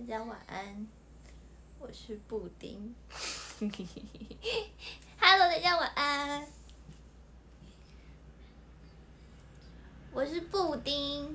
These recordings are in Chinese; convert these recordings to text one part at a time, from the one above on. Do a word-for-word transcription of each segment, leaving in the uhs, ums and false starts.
家晚安，我是布丁。Hello， 大家晚安，我是布丁。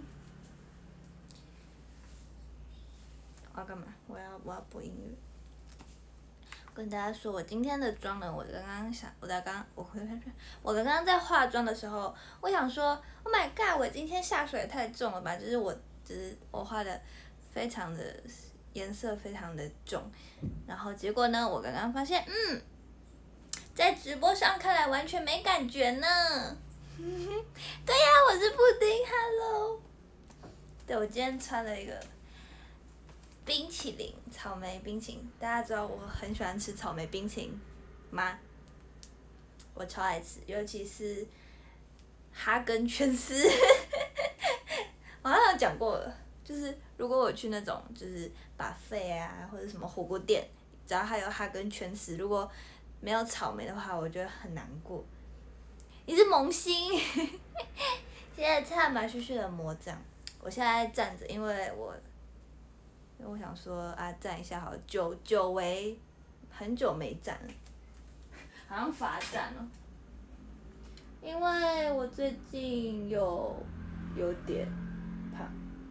我要干嘛？我要我要播音乐。跟大家说，我今天的妆呢，我刚刚想，我在刚我回我刚刚在化妆的时候，我想说 ，Oh my god， 我今天下水也太重了吧？就是我，就是我画的非常的颜色非常的重，然后结果呢，我刚刚发现，嗯，在直播上看来完全没感觉呢。对呀、啊，我是布丁 ，Hello。对，我今天穿了一个冰淇淋，草莓冰淇淋。大家知道我很喜欢吃草莓冰淇淋吗？我超爱吃，尤其是哈根圈丝。我好像有讲过了，就是如果我去那种就是buffet啊或者什么火锅店，只要还有哈根圈丝，如果没有草莓的话，我觉得很难过。你是萌新。现在差马旭旭的魔杖，我现在站着，因为我。因为我想说啊，站一下好了，久久违，很久没站了，好像罚站了。因为我最近有有点胖，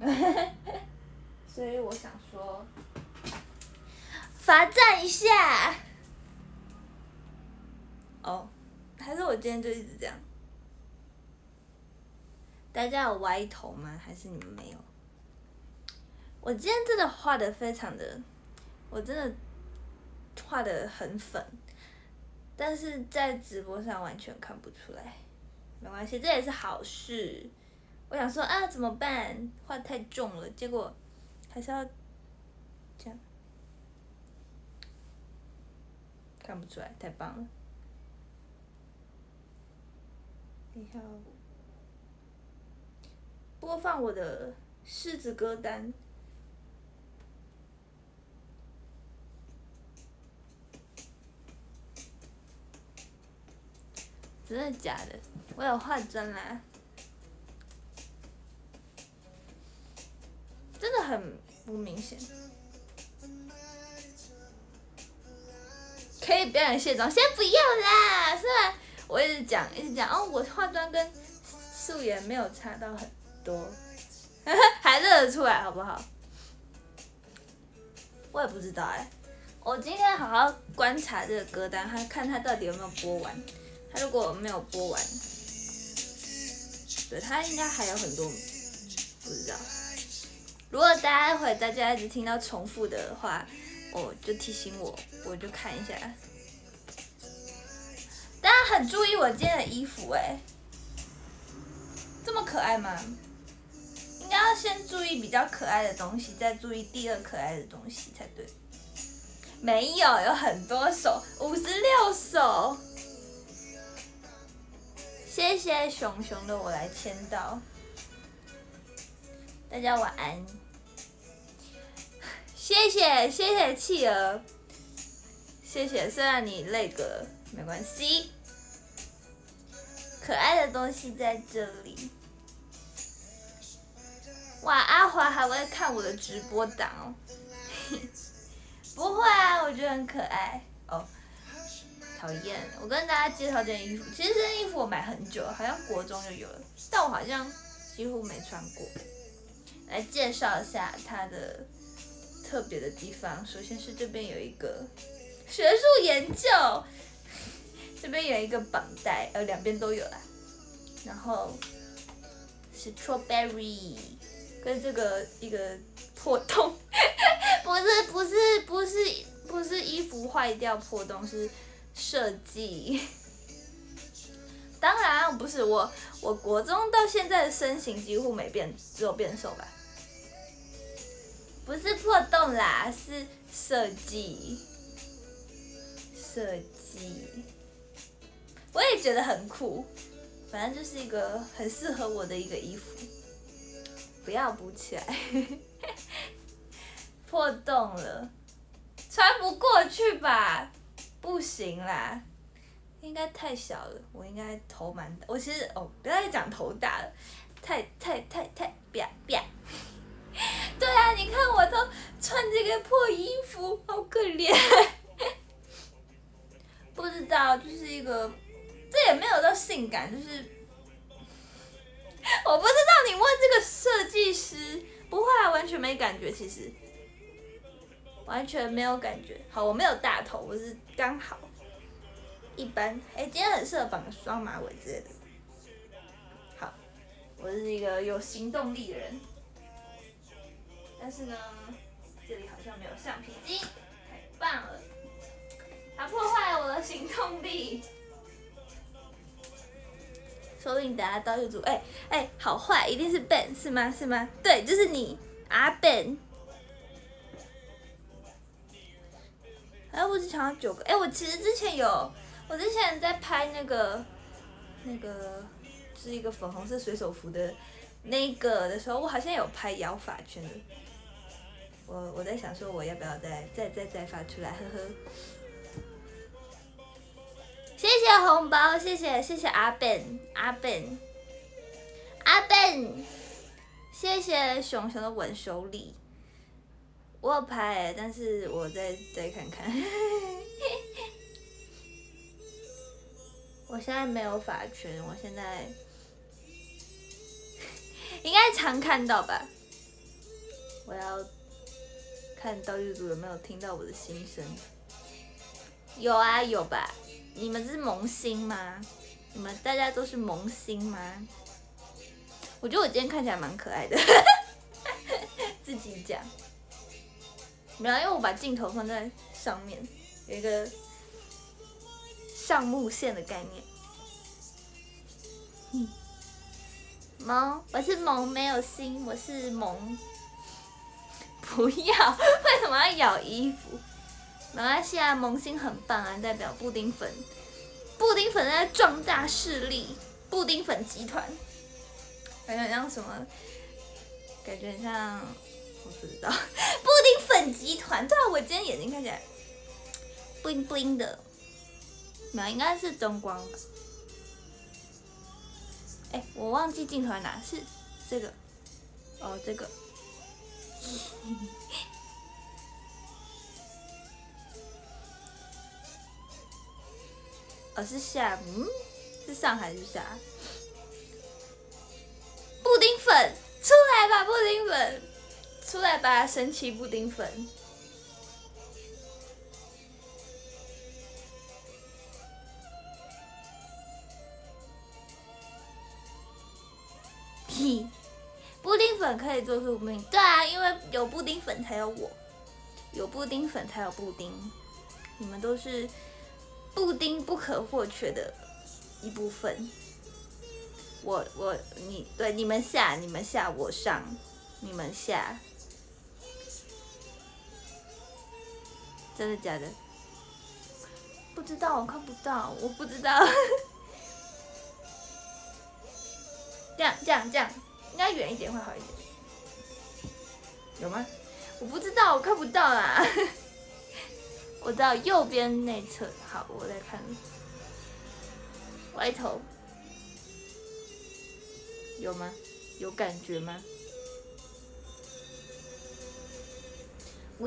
所以我想说罚站一下。哦，还是我今天就一直这样？大家有歪头吗？还是你们没有？我今天真的画的非常的，我真的画的很粉，但是在直播上完全看不出来，没关系，这也是好事。我想说啊，怎么办？画太重了，结果还是要这样，看不出来，太棒了。等一下哦，播放我的狮子歌单。真的假的？我有化妆啦，真的很不明显。可以表演卸妆，先不要啦。虽然我一直讲，一直讲哦，我化妆跟素颜没有差到很多，还认得出来好不好？我也不知道哎、欸，我今天好好观察这个歌单，看看它到底有没有播完。他如果没有播完，对他应该还有很多不知道。如果大家会大家一直听到重复的话，哦，就提醒我，我就看一下。大家很注意我今天的衣服哎，这么可爱吗？应该要先注意比较可爱的东西，再注意第二可爱的东西才对。没有，有很多首，五十六首。谢谢熊熊的我来签到，大家晚安。谢谢谢谢企鹅，谢谢，虽然你累个没关系，可爱的东西在这里。哇，阿华还会看我的直播档哦。不会啊，我觉得很可爱哦。讨厌，我跟大家介绍这件衣服，其实这件衣服我买很久了，好像国中就有了，但我好像几乎没穿过。来介绍一下它的特别的地方，首先是这边有一个学术研究，这边有一个绑带，呃，两边都有啦。然后是 strawberry， 跟这个一个破洞，不是不是不是不是衣服坏掉破洞，是设计。当然不是我，我国中到现在的身形几乎没变，只有变瘦吧。不是破洞啦，是设计。设计，我也觉得很酷，反正就是一个很适合我的一个衣服。不要补起来，破洞了，穿不过去吧？不行啦。应该太小了，我应该头蛮大。我其实哦，不要再讲头大了，太太太太啪啪， 对啊，你看我都穿这个破衣服，好可怜。不知道，就是一个，这也没有到性感，就是我不知道你问这个设计师，不会啊，完全没感觉，其实完全没有感觉。好，我没有大头，我是刚好一般。哎，今天很适合绑个双马尾之类的。好，我是一个有行动力的人，但是呢，这里好像没有橡皮筋，太棒了。它破坏了我的行动力，说不定等下道具组，哎、欸、哎、欸，好坏，一定是 Ben 是吗？是吗？对，就是你阿 Ben。哎，我只抢到九个，哎、欸，我其实之前有，我之前在拍那个那个是一个粉红色水手服的那个的时候，我好像有拍摇发圈的。我我在想说，我要不要再再再再发出来，呵呵。谢谢红包，谢谢谢谢阿 Ben 阿 Ben 阿 Ben， 谢谢熊熊的稳手礼，我有拍、欸，但是我再再看看。我现在没有发圈，我现在应该常看到吧？我要看道具组有没有听到我的心声。有啊，有吧？你们是萌新吗？你们大家都是萌新吗？我觉得我今天看起来蛮可爱的，自己讲。没有，因为我把镜头放在上面，有一个上目线的概念。嗯，萌，我是萌，没有心，我是萌。不要，为什么要咬衣服？没关系啊，萌新很棒啊，代表布丁粉，布丁粉在壮大势力，布丁粉集团，感觉很像什么？感觉很像，我不知道，布丁粉集团。对啊，我今天眼睛看起来 bling bling 的，没有，应该是灯光吧？哎、欸，我忘记镜头在哪，是这个，哦，这个。哦，是下，嗯，是上还是下？布丁粉，出来吧，布丁粉，出来吧，神奇布丁粉。嘿，布丁粉可以做出布丁，对啊，因为有布丁粉才有我，有布丁粉才有布丁，你们都是布丁不可或缺的一部分。我我你对你们下，你们下，我上，你们下，真的假的？不知道，我看不到，我不知道。这样这样这样，应该远一点会好一点。有吗？我不知道，我看不到啦。我知道右边内侧，好，我再看。歪头。有吗？有感觉吗？喂。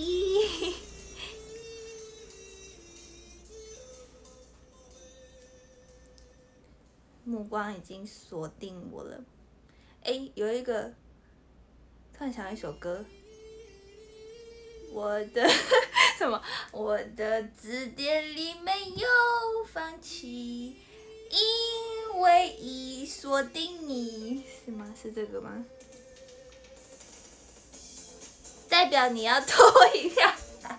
目光已经锁定我了。哎，有一个，突然想到一首歌。我的什么？我的字典里没有放弃，因为已锁定你，是吗？是这个吗？代表你要投一票。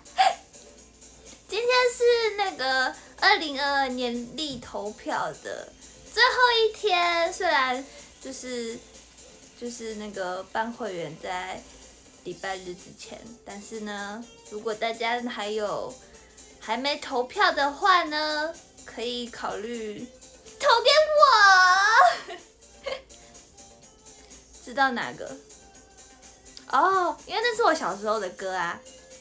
今天是那个二零二二年历投票的最后一天，虽然就是就是那个办会员在礼拜日之前，但是呢，如果大家还有还没投票的话呢，可以考虑投给我。知道哪个？哦，因为那是我小时候的歌啊。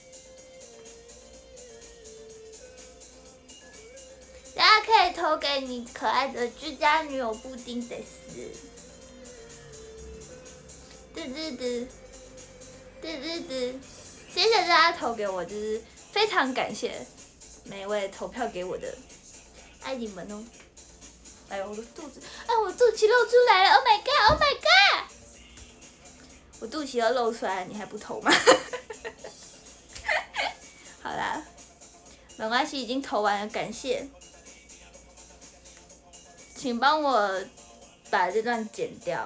大家可以投给你可爱的居家女友布丁的丝。嘟嘟嘟。 对对对，谢谢大家投给我，就是非常感谢每一位投票给我的，爱你们哦！哎呦，我的肚子，哎，我肚脐露出来了 ！Oh my god！Oh my god！ 我肚脐要露出来了，你还不投吗？好啦，没关系，已经投完了，感谢。请帮我把这段剪掉，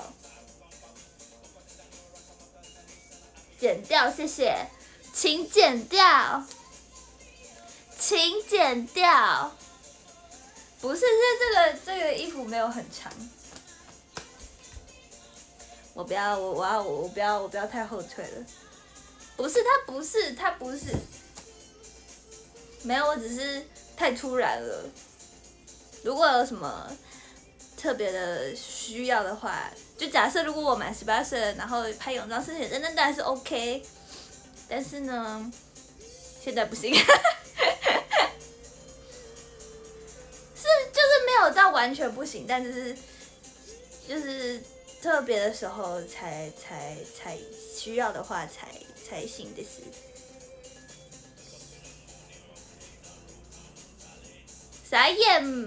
剪掉，谢谢，请剪掉，请剪掉。不是，是这个这个衣服没有很长，我不要，我我要我我不要我不要太后退了。不是，他不是他不是，没有，我只是太突然了。如果有什么特别的需要的话，就假设如果我满十八岁了，然后拍泳装摄影，那那当然是 OK。但是呢，现在不行，是就是没有到完全不行，但是就是特别的时候才才才需要的话才才行的事。傻眼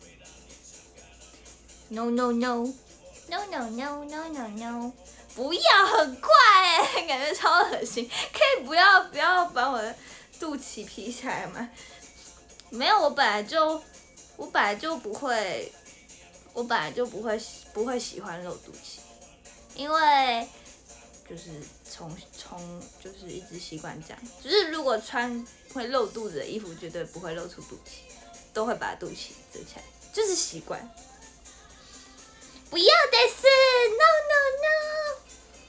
！No no no no no no no no no！ 不要，很快哎、欸，感觉超恶心。可以不要不要把我的肚脐皮起来吗？没有，我本来就我本来就不会，我本来就不会不会喜欢露肚脐，因为就是从从就是一直习惯这样，就是如果穿会露肚子的衣服，绝对不会露出肚脐，都会把肚脐遮起来，就是习惯。不要的是 ，no no no。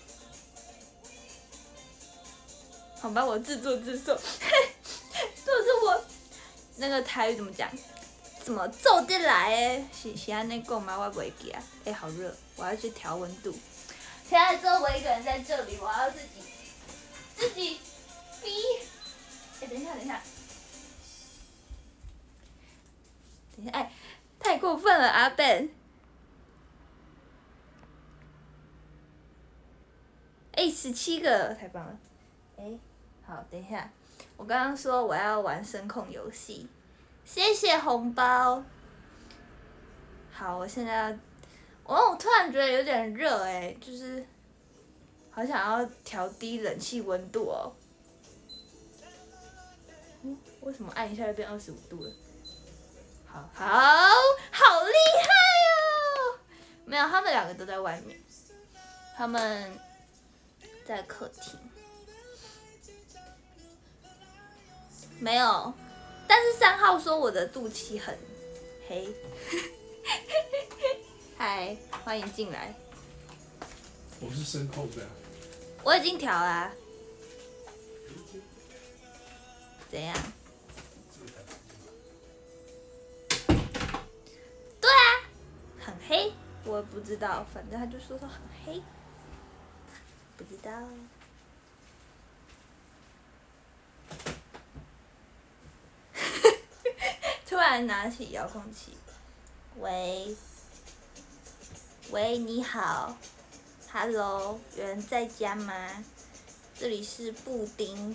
好吧，我自作自受，就是我那个台语怎么讲？怎么做得来诶？是是安尼讲吗？我不会记啊。哎、欸，好热，我要去调温度。现在只有我一个人在这里，我要自己自己逼。哎、欸，等一下，等一下，等一下，哎、欸，太过分了，阿 Ben。哎、欸，十七个，太棒了。哎、欸，好，等一下，我刚刚说我要玩声控游戏，谢谢红包。好，我现在要，哦，我突然觉得有点热哎、欸，就是好想要调低冷气温度哦。嗯，为什么按一下就变二十五度了？好好好厉害哦！没有，他们两个都在外面，他们在客厅。没有，但是三号说我的肚脐很黑。嗨，欢迎进来。 我是声控的、啊。 我已经调啦、啊。怎样？对啊，很黑。我不知道，反正他就说他很黑。不知道。突然拿起遥控器，喂，喂，你好 ，Hello， 有人在家吗？这里是布丁，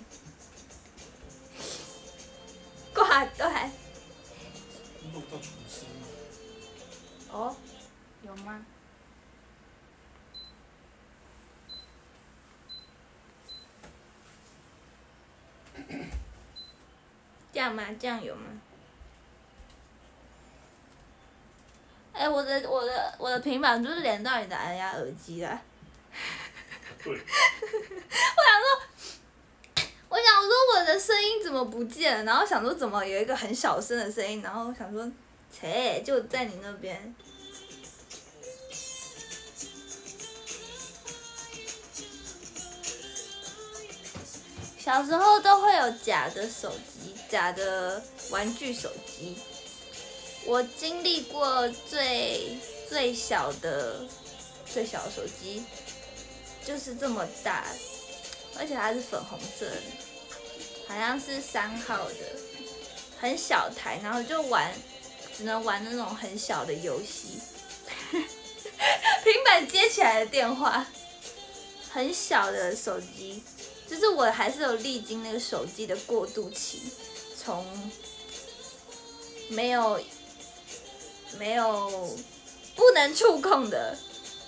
挂断。 弄到厨师吗？ 哦，有吗？这样吗？这样有吗？哎、欸，我的我的我的平板就是连到你的蓝牙耳机啦。 对。我想说，我想说我的声音怎么不见了？然后想说怎么有一个很小声的声音，然后想说，切，就在你那边。小时候都会有假的手机，假的玩具手机。我经历过最最小的最小的手机，就是这么大，而且它是粉红色的，好像是三号的，很小台，然后就玩，只能玩那种很小的游戏。平板接起来的电话，很小的手机， 就是我还是有历经那个手机的过渡期，从没有没有不能触控的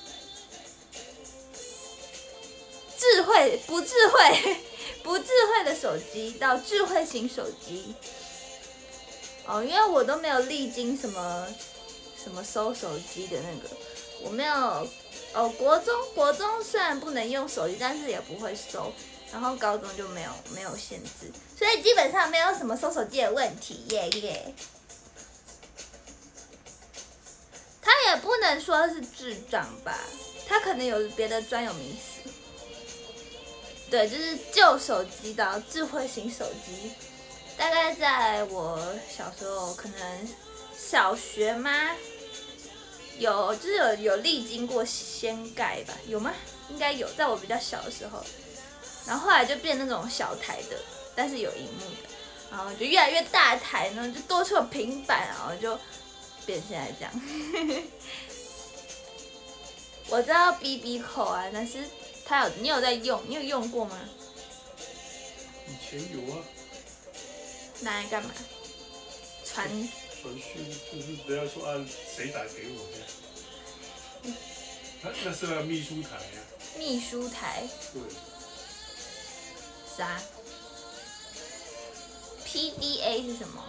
智慧不智慧不智慧的手机到智慧型手机。哦，因为我都没有历经什么什么收手机的那个，我没有哦。国中国中虽然不能用手机，但是也不会收。然后高中就没有没有限制，所以基本上没有什么收手机的问题耶耶。他也不能说是智障吧，他可能有别的专有名词。对，就是旧手机到智慧型手机，大概在我小时候，可能小学吗？有，就是有有历经过掀盖吧？有吗？应该有，在我比较小的时候。然后后来就变那种小台的，但是有萤幕的，然后就越来越大台呢，就多出了平板，然后就变现在这样。我知道 B B 扣啊，但是它有你有在用，你有用过吗？ 以前有啊。 拿来干嘛？传传讯，就是不要说按谁打给我这样。那那是那秘书台呀、啊。 秘书台。 对。 啥 ？P D A 是什么？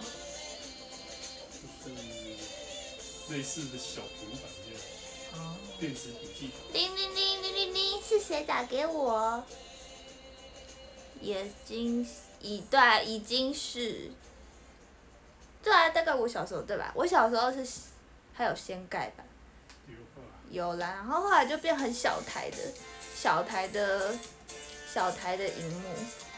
就是类似的小平板这样。哦。电子笔记本。 铃铃铃铃铃铃，是谁打给我？已经已对、啊，已经是。对啊，大概我小时候对吧？我小时候是还有掀盖吧。 有吧。 有啦，然后后来就变很小台的，小台的。小台的萤幕，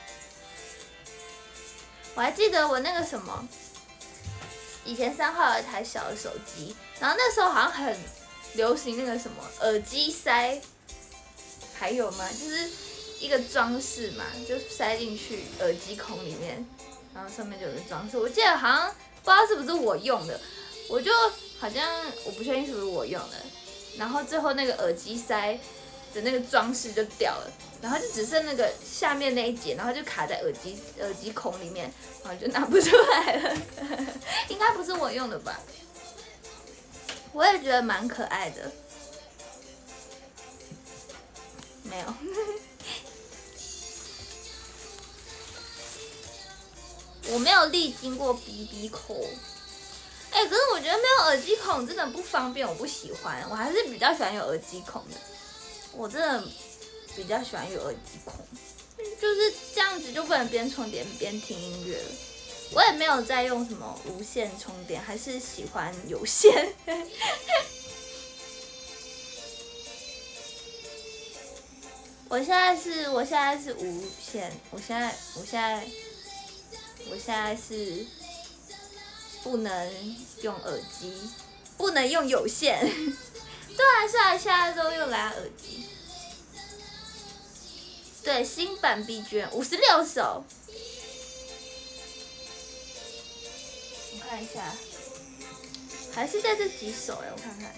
我还记得我那个什么，以前三号有一台小的手机，然后那时候好像很流行那个什么耳机塞，还有吗？就是一个装饰嘛，就塞进去耳机孔里面，然后上面就有个装饰。我记得好像不知道是不是我用的，我就好像我不确定是不是我用的，然后最后那个耳机塞的那个装饰就掉了。然后就只剩那个下面那一节，然后就卡在耳机耳机孔里面，然后就拿不出来了。应该不是我用的吧？我也觉得蛮可爱的。没有。我没有历经过 B B 扣。哎、欸，可是我觉得没有耳机孔真的不方便，我不喜欢。我还是比较喜欢有耳机孔的。我真的。比较喜欢有耳机孔，就是这样子就不能边充电边听音乐了。我也没有在用什么无线充电，还是喜欢有线。我现在是，我现在是无线，我现在，我现在，我现在是不能用耳机，不能用有线。对啊，现在现在都用蓝牙耳机。对，新版 B G M 五十六首，我看一下，还是在这几首哎，我看看。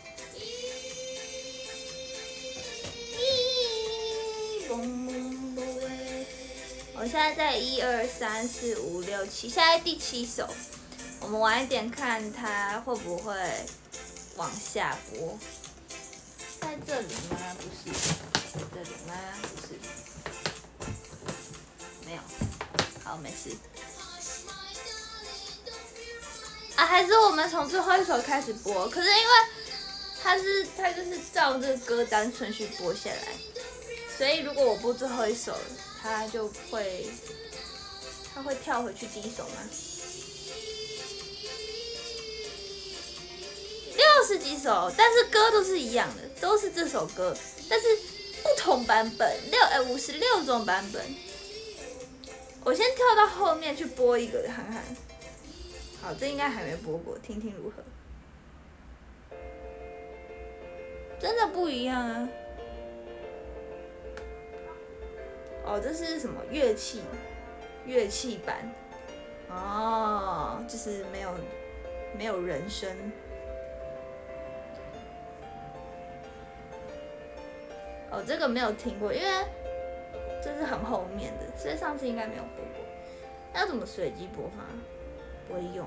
我现在在一二三四五六七，现在第七首，我们晚一点看它会不会往下播。在这里吗？不是，在这里吗？不是。没有，好，没事。啊，还是我们从最后一首开始播，可是因为它是它就是照这个歌单顺序播下来，所以如果我播最后一首，它就会它会跳回去第一首吗？六十几首，但是歌都是一样的，都是这首歌，但是不同版本，六呃五十六种版本。我先跳到后面去播一个看看。好，这应该还没播过，听听如何。真的不一样啊！哦，这是什么乐器？乐器版。哦，就是没有没有人声。哦，这个没有听过，因为这是很后面的，所以上次应该没有播过。那怎么随机播放？不会用。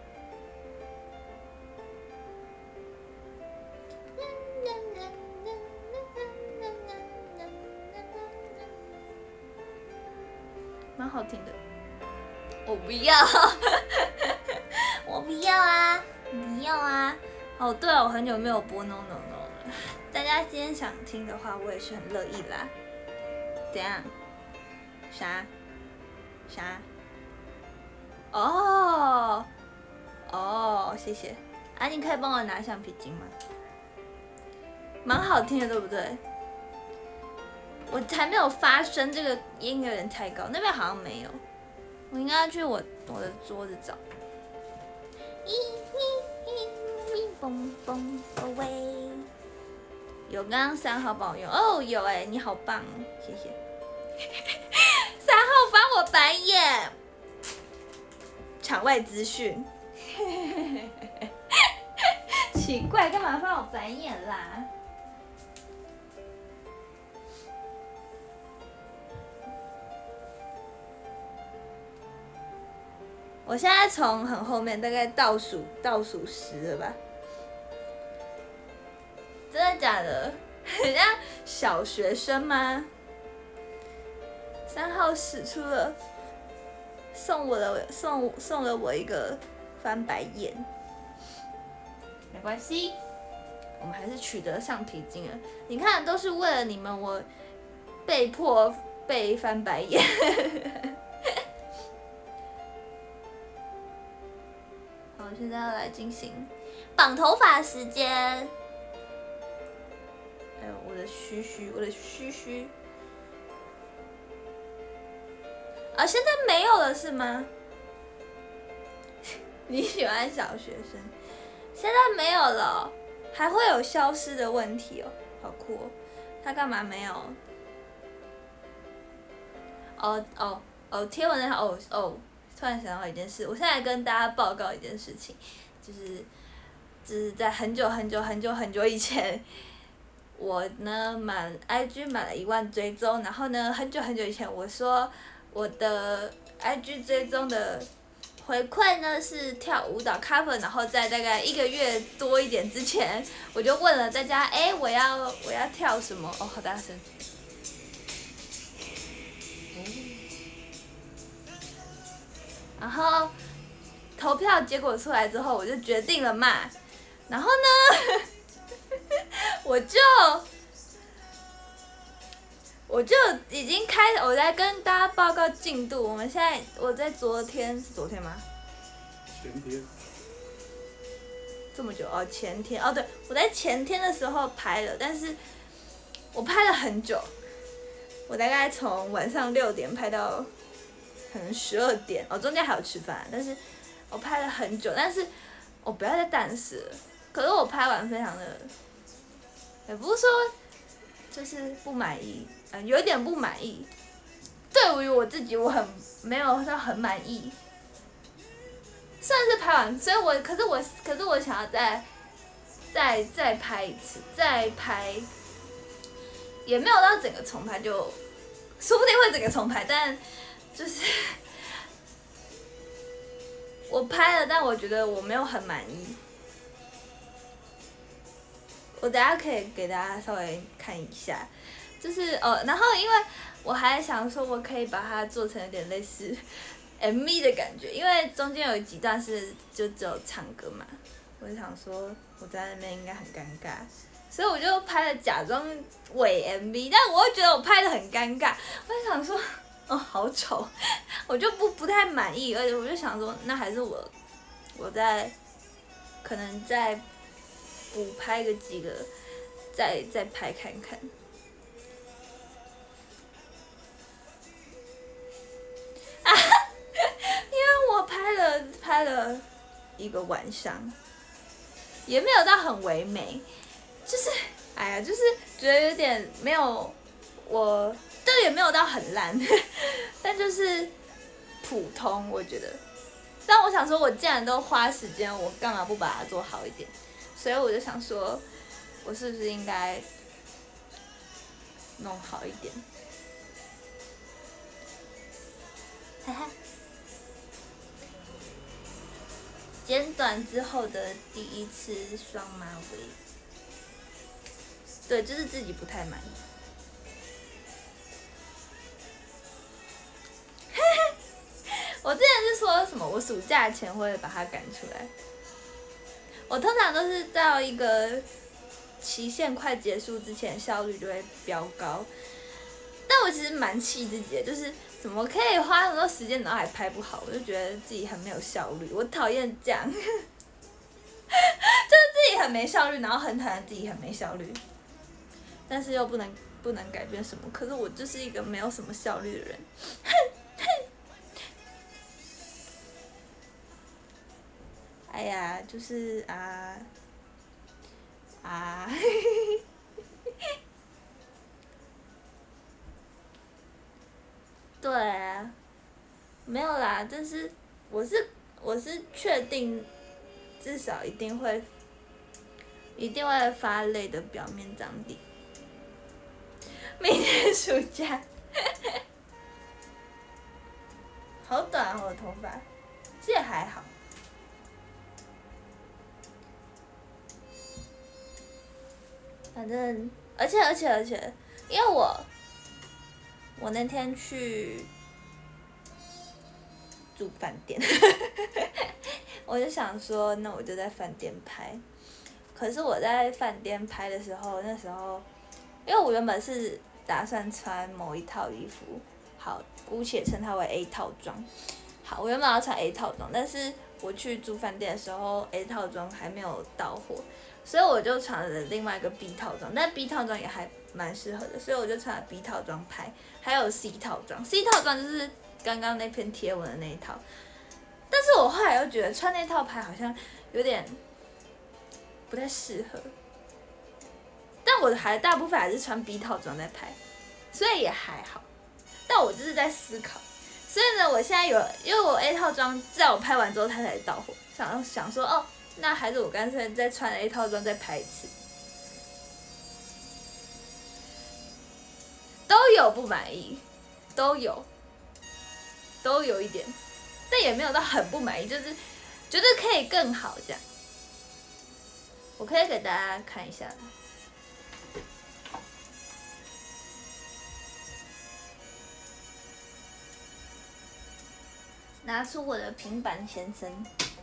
蛮好听的。我不要，我不要啊！不要啊！哦，对了，我很久没有播 No No No 了。大家今天想听的话，我也是很乐意啦。怎样？啥？啥？哦哦，谢谢。啊，你可以帮我拿橡皮筋吗？蛮好听的，对不对？我还没有发声，这个音有点太高，那边好像没有。我应该去我我的桌子找。嘣嘣喂，有刚刚三号帮我用哦，有哎、欸，你好棒，谢谢。三号翻我白眼，场外资讯。奇怪，干嘛翻我白眼啦？我现在从很后面，大概倒数倒数十了吧？真的假的？很像小学生吗？三号使出了，送我的送送了我一个翻白眼。没关系，我们还是取得橡皮筋了。你看，都是为了你们，我被迫被翻白眼。好，现在要来进行绑头发时间。哎呦，我的须须，我的须须。啊，现在没有了是吗？你喜欢小学生？现在没有了，还会有消失的问题哦，好酷哦！他干嘛没有？哦哦哦，贴文那哦哦，突然想到一件事，我现在跟大家报告一件事情，就是，就是在很久很久很久很久以前，我呢满 I G 满了一万追踪，然后呢很久很久以前我说我的 I G 追踪的回馈呢是跳舞蹈 cover， 然后在大概一个月多一点之前，我就问了大家，哎、欸，我要我要跳什么？哦，好大声！然后投票结果出来之后，我就决定了嘛。然后呢，我就我就已经开，我在跟大家报告进度。我们现在我在昨天是昨天吗？ 前天。 这么久哦，前天哦，对，我在前天的时候拍了，但是我拍了很久，我大概从晚上六点拍到可能十二点，哦，中间还有吃饭，但是我拍了很久，但是我不要再但是了，可是我拍完非常的，也不是说就是不满意，嗯，有一点不满意，对于我自己我很没有到很满意。算是拍完，所以我可是我可是我想要再再再拍一次，再拍，也没有到整个重拍就，说不定会整个重拍，但就是我拍了，但我觉得我没有很满意。我等下可以给大家稍微看一下，就是呃，然后因为我还想说，我可以把它做成有点类似M V 的感觉，因为中间有几段是就只有唱歌嘛，我就想说我在那边应该很尴尬，所以我就拍了假装伪 M V， 但我又觉得我拍的很尴尬，我就想说哦好丑，我就不不太满意，而且我就想说那还是我我再可能再补拍个几个，再再拍看看。啊，因为我拍了拍了一个晚上，也没有到很唯美，就是哎呀，就是觉得有点没有我，这也没有到很烂，但就是普通，我觉得。但我想说，我既然都花时间，我干嘛不把它做好一点？所以我就想说，我是不是应该弄好一点？ 剪短之后的第一次双马尾，对，就是自己不太满意。我之前是说什么？我暑假前会把它赶出来。我通常都是到一个期限快结束之前，效率就会飙高。但我其实蛮气自己的，就是怎么可以花很多时间，然后还拍不好，我就觉得自己很没有效率。我讨厌这样，就是自己很没效率，然后很讨厌自己很没效率，但是又不能不能改变什么。可是我就是一个没有什么效率的人。哎呀，就是啊啊，对啊，没有啦，但是我是我是确定，至少一定会一定会发累的表面张力。明年暑假，好短哦，我的头发，其实也还好。反正，而且而且而且，因为我我那天去住饭店，我就想说，那我就在饭店拍。可是我在饭店拍的时候，那时候，因为我原本是打算穿某一套衣服，好，姑且称它为 A 套装。好，我原本要穿 A 套装，但是我去住饭店的时候 ，A 套装还没有到货。所以我就穿了另外一个 B 套装，但 B 套装也还蛮适合的，所以我就穿了 B 套装拍，还有 C 套装。C 套装就是刚刚那篇贴文的那一套，但是我后来又觉得穿那套拍好像有点不太适合，但我还大部分还是穿 B 套装在拍，所以也还好。但我就是在思考，所以呢，我现在有，因为我 A 套装在我拍完之后它才到货，想想说哦。那还是我干脆再穿 A 套装再拍一次，都有不满意，都有，都有一点，但也没有到很不满意，就是觉得可以更好这样。我可以给大家看一下，拿出我的平板先生。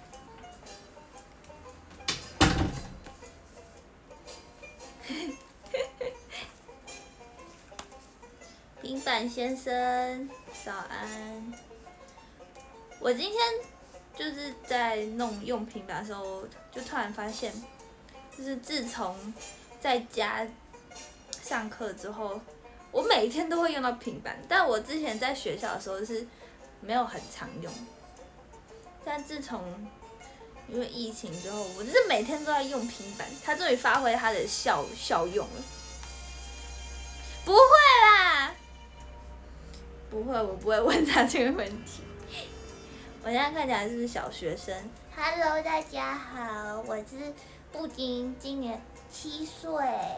平板先生，早安。我今天就是在弄用平板的时候，就突然发现，就是自从在家上课之后，我每天都会用到平板，但我之前在学校的时候是没有很常用。但自从因为疫情之后，我就是每天都在用平板，它终于发挥它的效效用了。不会啦，不会，我不会问他这个问题。我现在看起来是小学生。Hello， 大家好，我是布丁，今年七岁。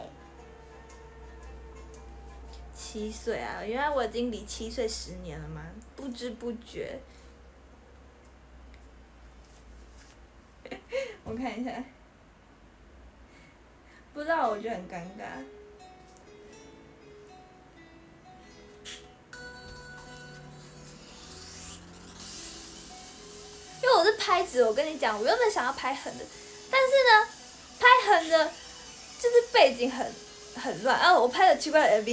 七岁啊，原来我已经离七岁十年了吗？不知不觉。我看一下，不知道，我觉得很尴尬。因为我是拍直，我跟你讲，我原本想要拍横的，但是呢，拍横的，就是背景很很乱啊，我拍了奇怪的 M V 。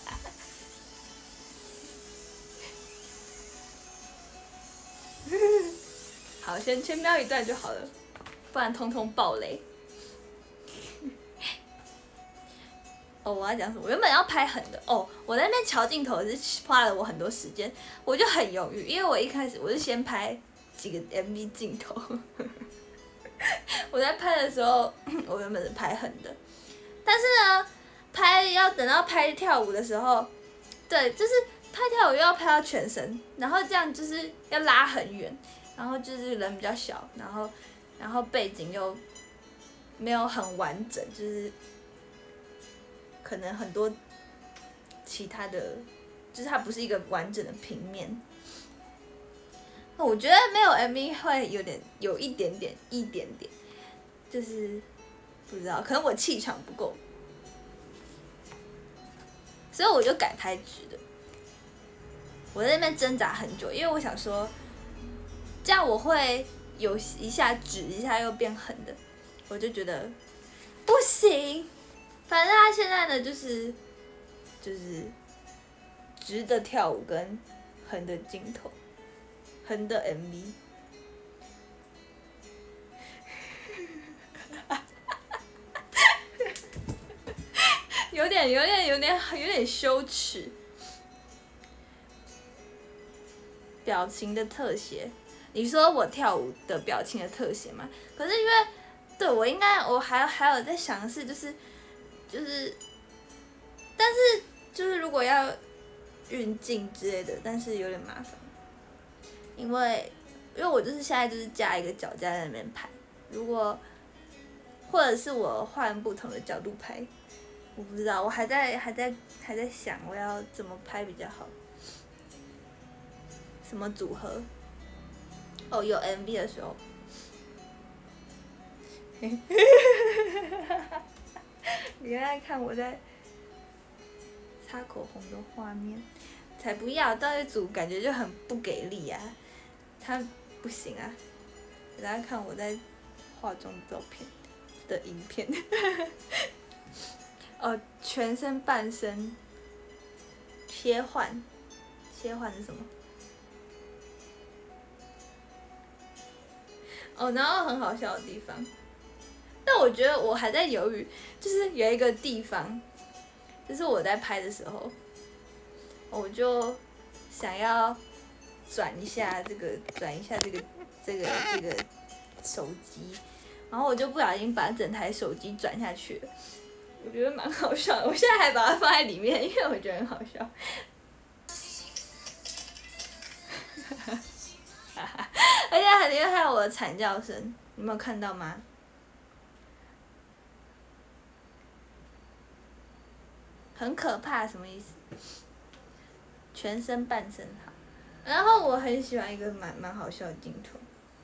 好，先先瞄一段就好了，不然通通爆雷。哦，我要讲什么？我原本要拍横的哦，我在那边调镜头是花了我很多时间，我就很犹豫，因为我一开始我是先拍几个 M V 镜头。我在拍的时候，我原本是拍横的，但是呢，拍要等到拍跳舞的时候，对，就是拍跳舞又要拍到全身，然后这样就是要拉很远，然后就是人比较小，然后然后背景又没有很完整，就是可能很多其他的，就是它不是一个完整的平面。 我觉得没有 M V 会有点有一点点一点点，就是不知道，可能我气场不够，所以我就改拍直的。我在那边挣扎很久，因为我想说，这样我会有一下直一下又变横的，我就觉得不行。反正他现在呢，就是就是直的跳舞跟横的镜头。横的 M V， 有点有点有点有点羞耻。表情的特写，你说我跳舞的表情的特写吗？可是因为对我应该我还还有在想的是，就是就是，但是就是如果要运镜之类的，但是有点麻烦。因为，因为我就是现在就是架一个脚架在那边拍，如果，或者是我换不同的角度拍，我不知道，我还在还在还在想我要怎么拍比较好，什么组合？哦，有 M V 的时候，你在看我在擦口红的画面，才不要，到一组感觉就很不给力啊。他不行啊！给大家看我在化妆照片的影片。哦，全身半身切换，切换是什么？哦，然后很好笑的地方，但我觉得我还在犹豫，就是有一个地方，就是我在拍的时候，我就想要。转一下这个，转一下这个，这个这个手机，然后我就不小心把整台手机转下去了，我觉得蛮好笑的。我现在还把它放在里面，因为我觉得很好笑。而且里面还有我的惨叫声，你没有看到吗？很可怕，什么意思？全身半身好。然后我很喜欢一个蛮蛮好笑的镜头，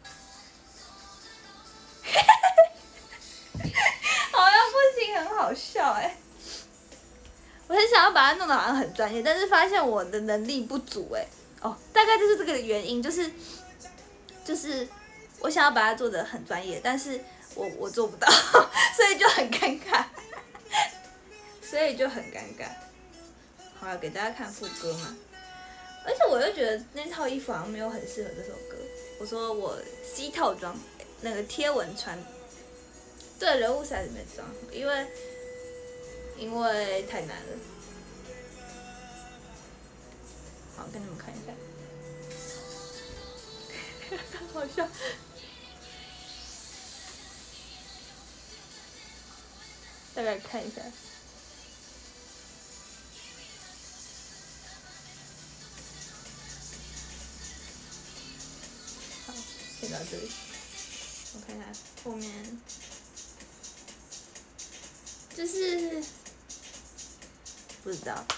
好像不行，很好笑哎、欸。我很想要把它弄得好像很专业，但是发现我的能力不足哎、欸。哦，大概就是这个原因，就是就是我想要把它做得很专业，但是我我做不到，所以就很尴尬，所以就很尴尬。好了，给大家看副歌嘛。而且我又觉得那套衣服好像没有很适合这首歌。我说我 C 套装那个贴文穿，对人物实在是没装，因为因为太难了。好，跟你们看一下，好笑。大概看一下。先到这里，我看看后面，就是不知道，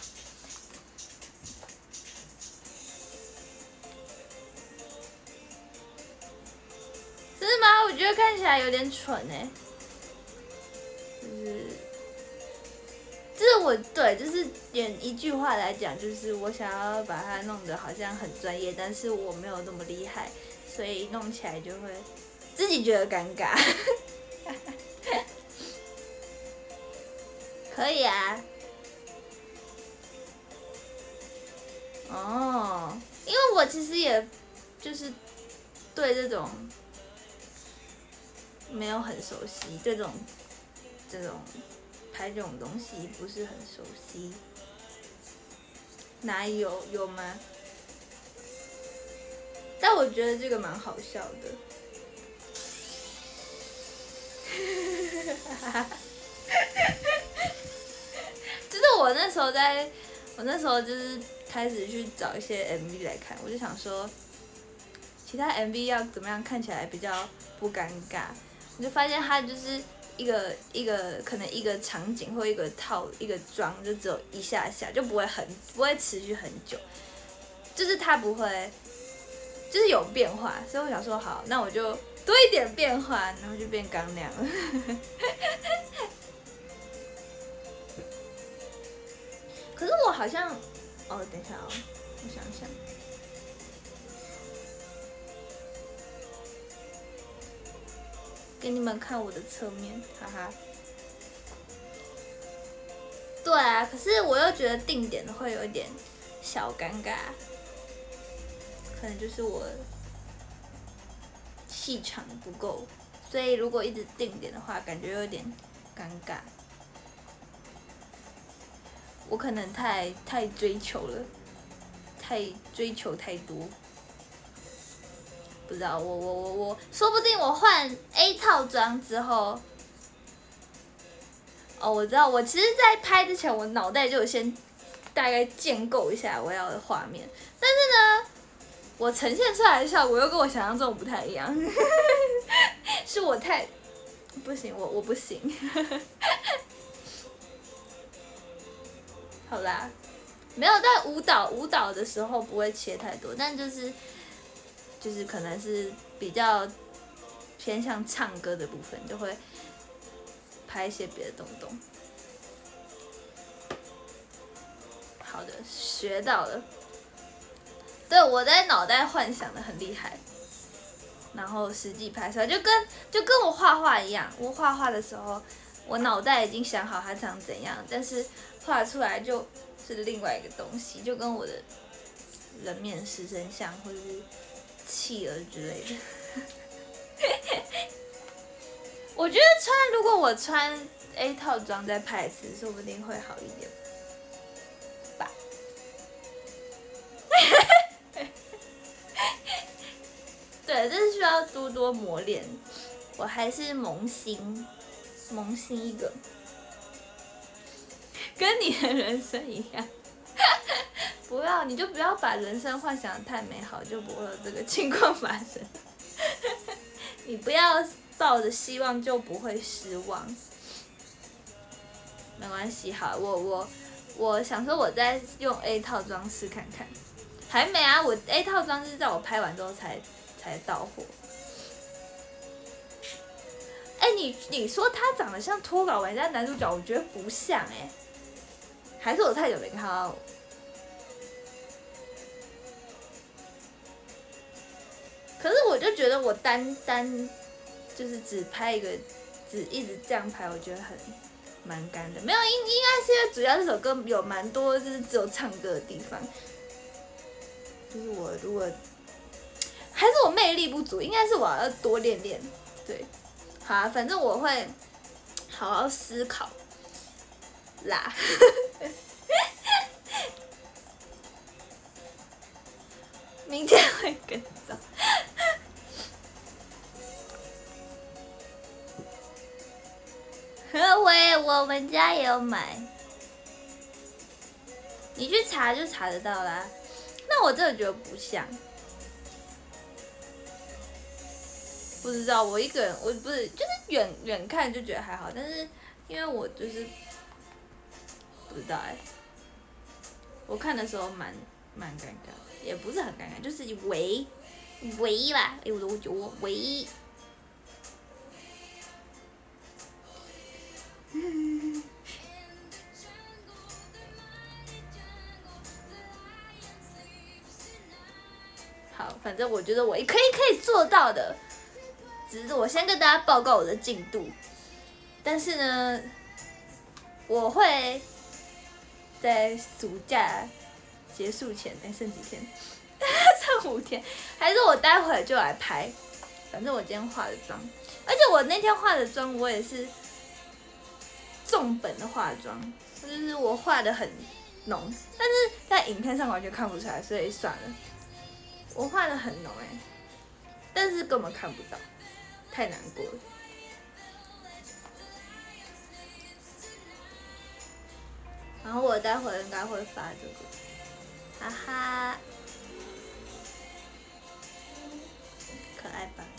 真的吗？我觉得看起来有点蠢哎、欸，就是，就是我对，就是演一句话来讲，就是我想要把它弄得好像很专业，但是我没有那么厉害。所以弄起来就会自己觉得尴尬，可以啊。哦，因为我其实也就是对这种没有很熟悉，这种这种拍这种东西不是很熟悉。哪有有吗？但我觉得这个蛮好笑的，就是我那时候在，我那时候就是开始去找一些 M V 来看，我就想说，其他 M V 要怎么样看起来比较不尴尬，我就发现它就是一个一个可能一个场景或一个套一个妆就只有一下下，就不会很不会持续很久，就是它不会。 就是有变化，所以我想说好，那我就多一点变化，然后就变刚那样了。可是我好像，哦，等一下哦，我想想，给你们看我的侧面，哈哈。对啊，可是我又觉得定点会有一点小尴尬，可能就是我气场不够，所以如果一直定点的话，感觉有点尴尬。我可能太太追求了，太追求太多，不知道我我我我，说不定我换 A 套装之后，哦，我知道，我其实，在拍之前，我脑袋就有先大概建构一下我要的画面，但是呢，我呈现出来的效果又跟我想象中不太一样，是我太不行，我我不行。好啦，没有在舞蹈舞蹈的时候不会切太多，但就是就是可能是比较偏向唱歌的部分，就会拍一些别的东东。好的，学到了。对，我在脑袋幻想的很厉害，然后实际拍出来就跟就跟我画画一样，我画画的时候，我脑袋已经想好它长怎样，但是画出来就是另外一个东西，就跟我的人面狮身像或者是企鹅之类的。我觉得穿，如果我穿 A 套装再拍一次，说不定会好一点吧。对，这是需要多多磨练。我还是萌新，萌新一个，跟你的人生一样。不要，你就不要把人生幻想得太美好，就不会有这个情况发生。你不要抱着希望就不会失望。没关系，好，我我我想说我再用 A 套装试看看，还没啊，我 A 套装是在我拍完之后才才到货。哎、欸，你你说他长得像脱稿玩家男主角，我觉得不像哎、欸，还是我太久没看到。可是我就觉得我单单就是只拍一个，只一直这样拍，我觉得很蛮干的。没有，应应该是因为主要这首歌有蛮多就是只有唱歌的地方，就是我如果还是我魅力不足，应该是我要多练练。对，好啊，反正我会好好思考啦。明天会更早。何为我们家也有买，你去查就查得到啦。那我真的觉得不像，不知道我一个人，我不是就是远远看就觉得还好，但是因为我就是不知道哎、欸，我看的时候蛮蛮尴尬的，也不是很尴尬，就是微微吧，哎、欸、我的我微。好，反正我觉得我可以可以做到的，只是我先跟大家报告我的进度。但是呢，我会在暑假结束前，哎、欸，剩几天？剩五天，还是我待会就来拍？反正我今天化的妆，而且我那天化的妆，我也是重本的化妆，就是我化的很浓，但是在影片上完全看不出来，所以算了。我画的很浓哎、欸，但是根本看不到，太难过了。然后我待会应该会发这个，哈哈，可爱吧？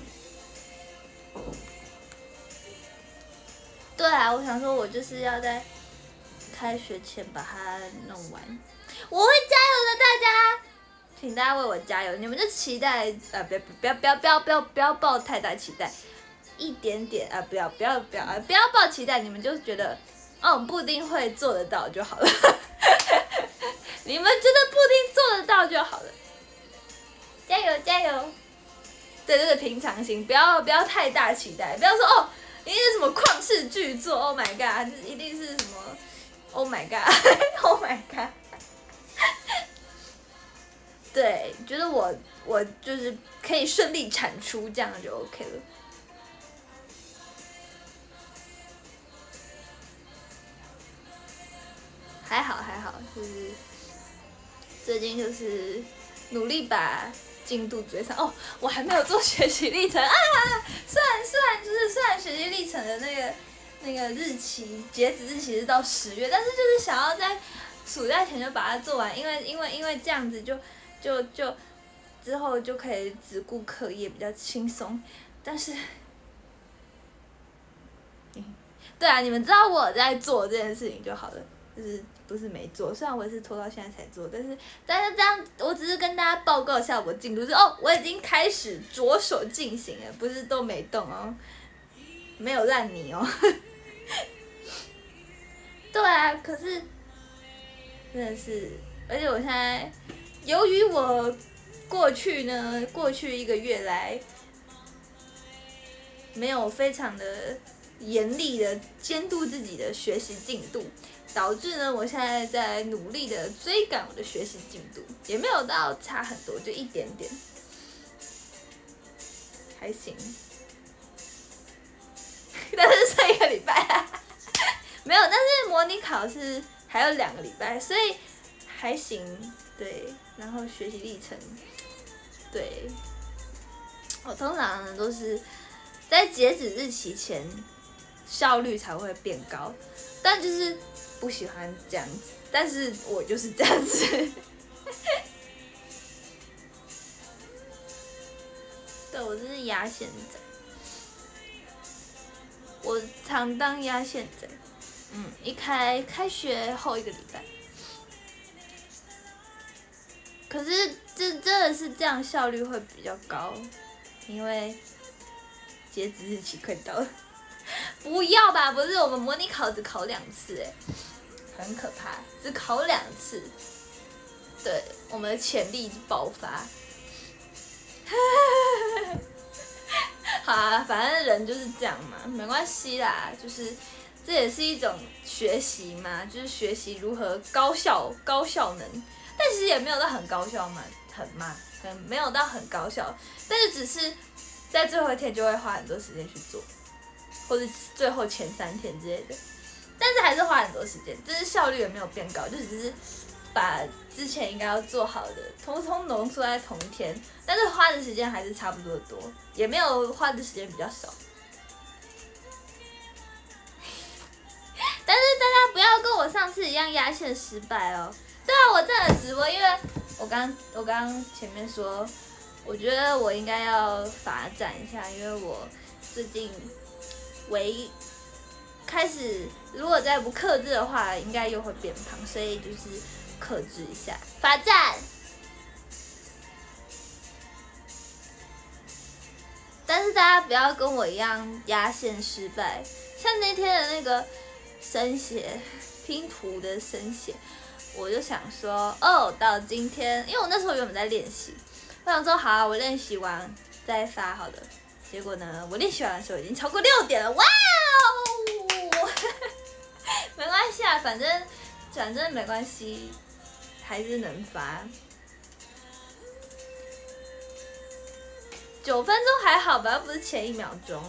对啊，我想说，我就是要在开学前把它弄完，我会加油的，大家。 请大家为我加油！你们就期待啊，不要不要不要不要不要不要抱太大期待，一点点啊，不要不要不要啊，不要抱期待，你们就觉得哦，布丁会做得到就好了。你们觉得布丁做得到就好了，加油加油！对，这个平常心，不要不要太大期待，不要说哦，一定是什么旷世巨作 ，Oh my god， 一定是什么 ，Oh my god，Oh my god。对，觉得我我就是可以顺利产出，这样就 OK 了。还好还好，就是最近就是努力把进度追上。哦，我还没有做学习历程啊！虽然虽然就是虽然学习历程的那个那个日期截止日期是到十月，但是就是想要在暑假前就把它做完，因为因为因为这样子就就就之后就可以只顾课业，比较轻松。但是，对啊，你们知道我在做这件事情就好了，就是不是没做，虽然我也是拖到现在才做，但是但是这样，我只是跟大家报告一下我进度，就是哦，我已经开始着手进行了，不是都没动哦，没有烂泥哦。对啊，可是真的是，而且我现在由于我过去呢，过去一个月来没有非常的严厉的监督自己的学习进度，导致呢，我现在在努力的追赶我的学习进度，也没有到差很多，就一点点，还行。但是这一个礼拜、啊、没有，但是模拟考试还有两个礼拜，所以还行。对，然后学习历程，对，我通常呢都是在截止日期前，效率才会变高，但就是不喜欢这样子，但是我就是这样子。对，我就是压线仔，我常当压线仔。嗯，一开开学后一个礼拜，可是这真的是这样效率会比较高，因为截止日期快到了。不要吧，不是我们模拟考只考两次哎，很可怕，只考两次。对，我们的潜力爆发。好啊，反正人就是这样嘛，没关系啦，就是这也是一种学习嘛，就是学习如何高效高效能，但其实也没有到很高效嘛，很慢，很没有到很高效，但是只是在最后一天就会花很多时间去做，或者最后前三天之类的，但是还是花很多时间，就是效率也没有变高，就只是把之前应该要做好的通通浓缩在同一天，但是花的时间还是差不多的多，也没有花的时间比较少。但是大家不要跟我上次一样压线失败哦。对啊，我占了直播，因为我刚我刚刚前面说，我觉得我应该要罚站一下，因为我最近唯开始如果再不克制的话，应该又会变胖，所以就是克制一下，罚站。但是大家不要跟我一样压线失败，像那天的那个生写拼图的生写，我就想说，哦，到今天，因为我那时候原本在练习，我想说好、啊，我练习完再发好了。结果呢，我练习完的时候已经超过六点了，哇哦！没关系啊，反正反正没关系，还是能发。九分钟还好吧，又不是前一秒钟。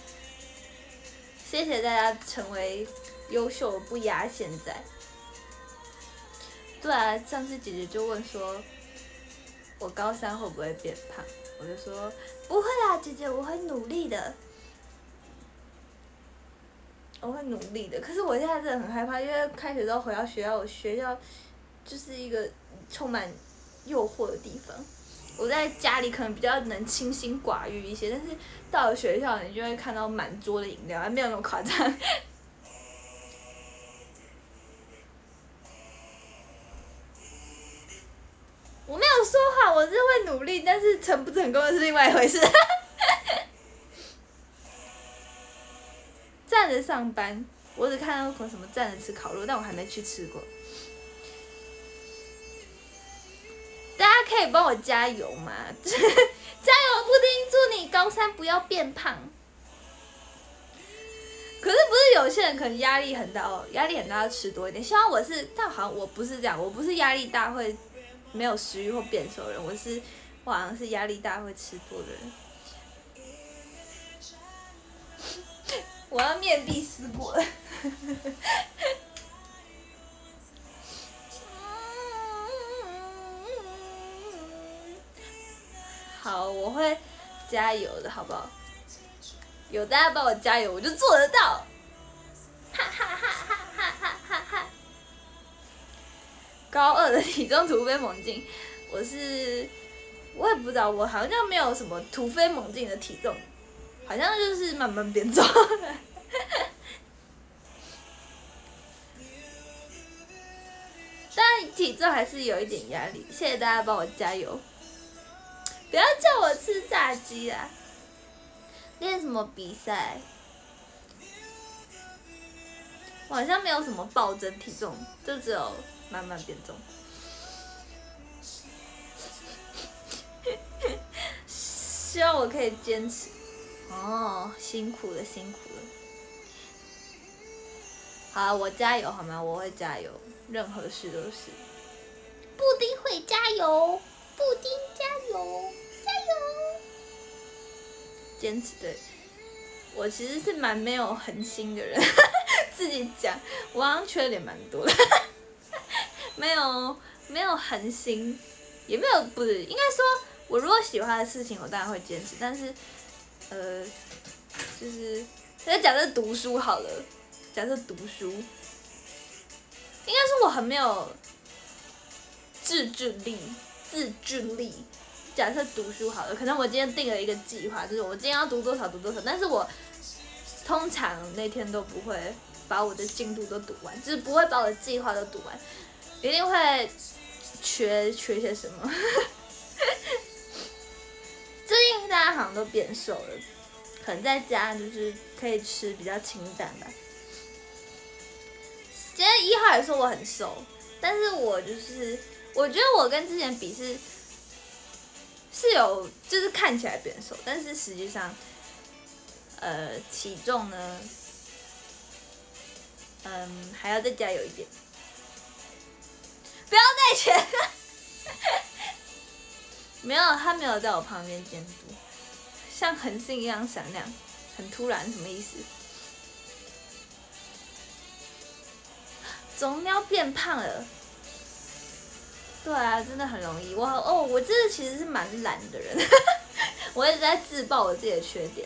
谢谢大家成为优秀不压现在。对啊，上次姐姐就问说，我高三会不会变胖？我就说不会啦，姐姐，我会努力的，我会努力的。可是我现在真的很害怕，因为开学之后回到学校，我学校就是一个充满诱惑的地方。我在家里可能比较能清心寡欲一些，但是到了学校，你就会看到满桌的饮料，还没有那么夸张。我没有说话， 力，但是成不成功的是另外一回事。站着上班，我只看到过什么站着吃烤肉，但我还没去吃过。大家可以帮我加油吗？加油，布丁！祝你高三不要变胖。可是不是有些人可能压力很大哦，压力很大要吃多一点。希望我是，但好像我不是这样，我不是压力大会没有食欲或变瘦的人，我是我好像是压力大会吃多的人。我要面壁思过了。好，我会加油的，好不好？有大家帮我加油，我就做得到！哈哈哈哈哈哈哈哈！高二的体重突飞猛进，我是我也不知道，我好像没有什么突飞猛进的体重，好像就是慢慢变重。但体重还是有一点压力，谢谢大家帮我加油！不要叫我吃炸鸡啦！练什么比赛？我好像没有什么暴增体重，就只有慢慢变重。希望我可以坚持。哦，辛苦了，辛苦了。好，我加油好吗？我会加油，任何事都是。布丁会加油，布丁加油，加油！坚持对，我其实是蛮没有恒心的人，自己讲，我好像缺点蛮多的，没有没有恒心，也没有不是，应该说，我如果喜欢的事情，我当然会坚持，但是，呃，就是，那假设读书好了，假设读书，应该说我很没有自制力，自制力。假设读书好了，可能我今天定了一个计划，就是我今天要读多少读多少，但是我通常那天都不会把我的进度都读完，就是不会把我的计划都读完，一定会缺缺些什么。最近大家好像都变瘦了，可能在家就是可以吃比较清淡吧。今天一号也说我很瘦，但是我就是我觉得我跟之前比是。是有，就是看起来变瘦，但是实际上，呃，体重呢，嗯，还要再加油一点。不要带钱，没有，他没有在我旁边监督，像恒星一样闪亮，很突然，什么意思？总要变胖了。对啊，真的很容易。我哦，我这其实是蛮懒的人，我一直在自爆我自己的缺点。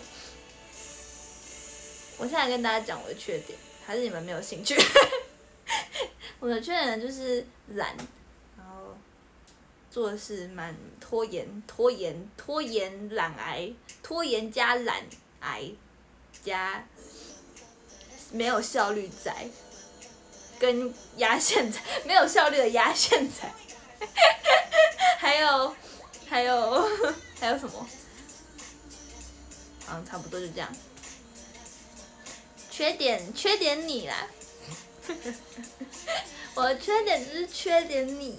我现在跟大家讲我的缺点，还是你们没有兴趣？我的缺点就是懒，然后做事蛮拖延、拖延、拖延、懒癌、拖延加懒癌加没有效率仔，跟压线仔，没有效率的压线仔。还有，还有，还有什么？嗯，差不多就这样。缺点，缺点你啦。我的缺点就是缺点你。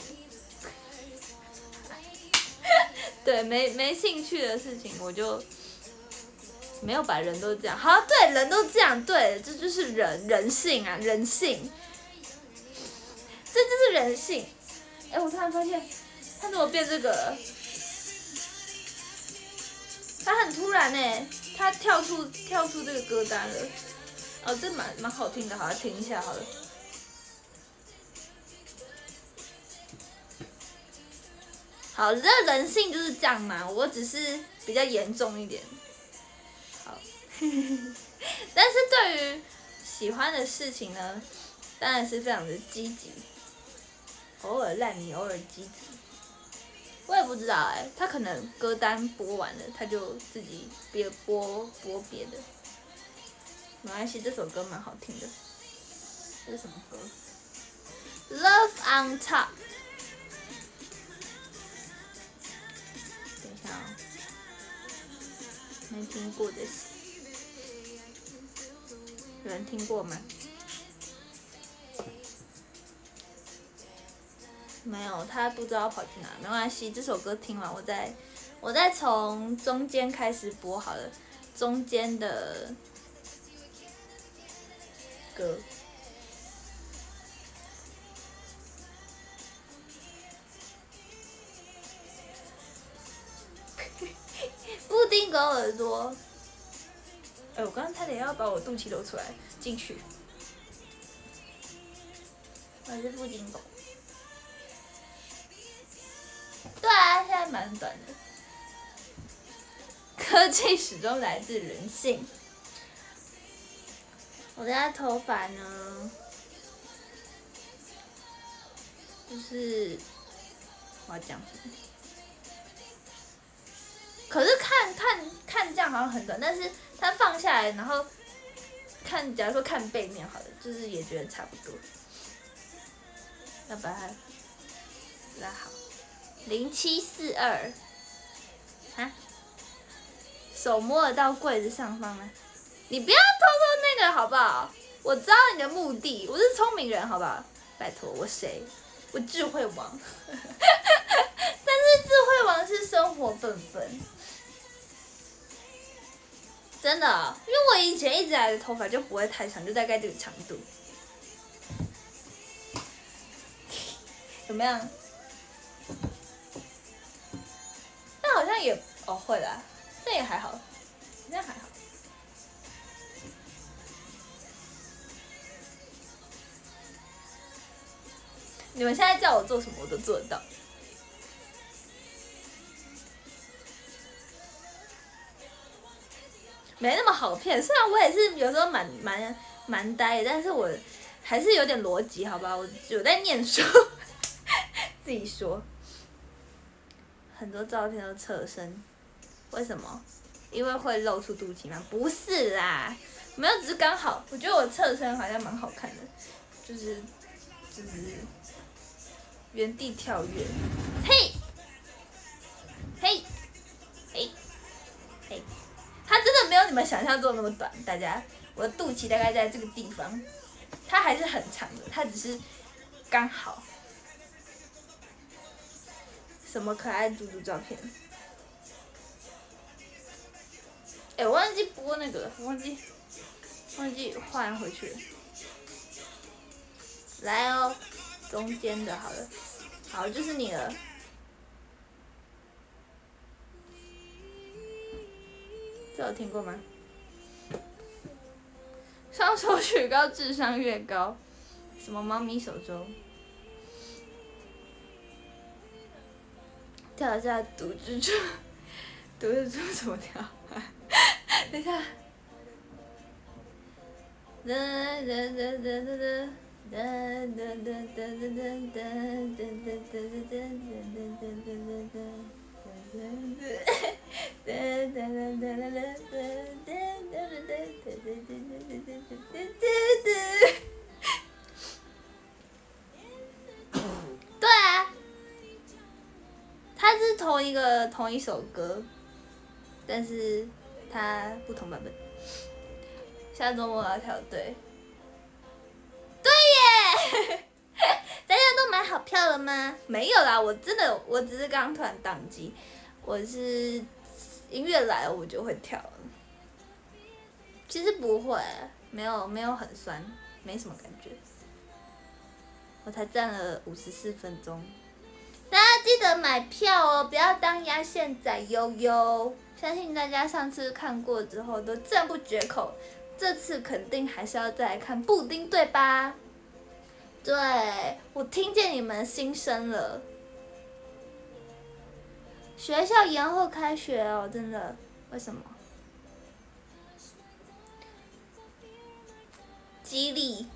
对，没没兴趣的事情，我就没有把人都这样。好，对，人都这样，对，这就是人人性啊，人性。这就是人性。哎，我突然发现，他怎么变这个了？他很突然哎，他跳出跳出这个歌单了。哦，这蛮蛮好听的，好，听一下好了。好，这人性就是这样嘛，我只是比较严重一点。好，但是对于喜欢的事情呢，当然是非常的积极。偶尔烂泥，偶尔积极。我也不知道哎、欸，他可能歌单播完了，他就自己别播播别的。没关系，这首歌蛮好听的。这是什么歌 ？Love on Top。 看啊，没听过的戏，有人听过吗？没有，他不知道跑去哪，没关系，这首歌听完我再，我再从中间开始播好了，中间的歌。布丁狗耳朵，哎、欸，我刚刚差点要把我肚脐露出来进去。我是布丁狗。对啊，现在蛮短的。科技始终来自人性。我的头发呢，就是我要讲什么？可是看看看这样好像很短，但是它放下来，然后看，假如说看背面好了，就是也觉得差不多。要把它拉好。零七四二，啊？手摸得到柜子上方吗？你不要偷偷那个好不好？我知道你的目的，我是聪明人好不好？拜托，我谁？我智慧王。但是智慧王是生活本本。真的、哦，因为我以前一直来的头发就不会太长，就大概这个长度。怎么样？但好像也哦会啦，这也还好，这样还好。你们现在叫我做什么，我都做得到。没那么好骗，虽然我也是有时候蛮蛮蛮呆的，但是我还是有点逻辑，好吧？我有在念书，自己说。很多照片都侧身，为什么？因为会露出肚脐吗？不是啦，没有，只是刚好。我觉得我侧身好像蛮好看的，就是就是原地跳跃，嘿，嘿，嘿，嘿。它真的没有你们想象中那么短，大家，我的肚脐大概在这个地方，它还是很长的，它只是刚好。什么可爱猪猪照片？哎、欸，我忘记播那个，忘记忘记换回去了。来哦，中间的好了，好，就是你了。这有听过吗？双手举高，智商越高。什么猫咪手中？跳一下毒蜘蛛，毒蜘蛛怎么跳？等一下。哒哒哒哒哒哒。哒哒哒哒哒哒哒哒哒哒哒哒哒哒。对啊，它是同一个同一首歌，但是它不同版本。下周末要跳队。对耶！大家都买好票了吗？没有啦，我真的，我只是刚刚突然宕机。我是音乐来了我就会跳了，其实不会，没有没有很酸，没什么感觉。我才站了五十四分钟，大家记得买票哦，不要当压线仔悠悠。相信大家上次看过之后都赞不绝口，这次肯定还是要再来看布丁，对吧？对，我听见你们心声了。学校延后开学哦，真的？为什么？激励。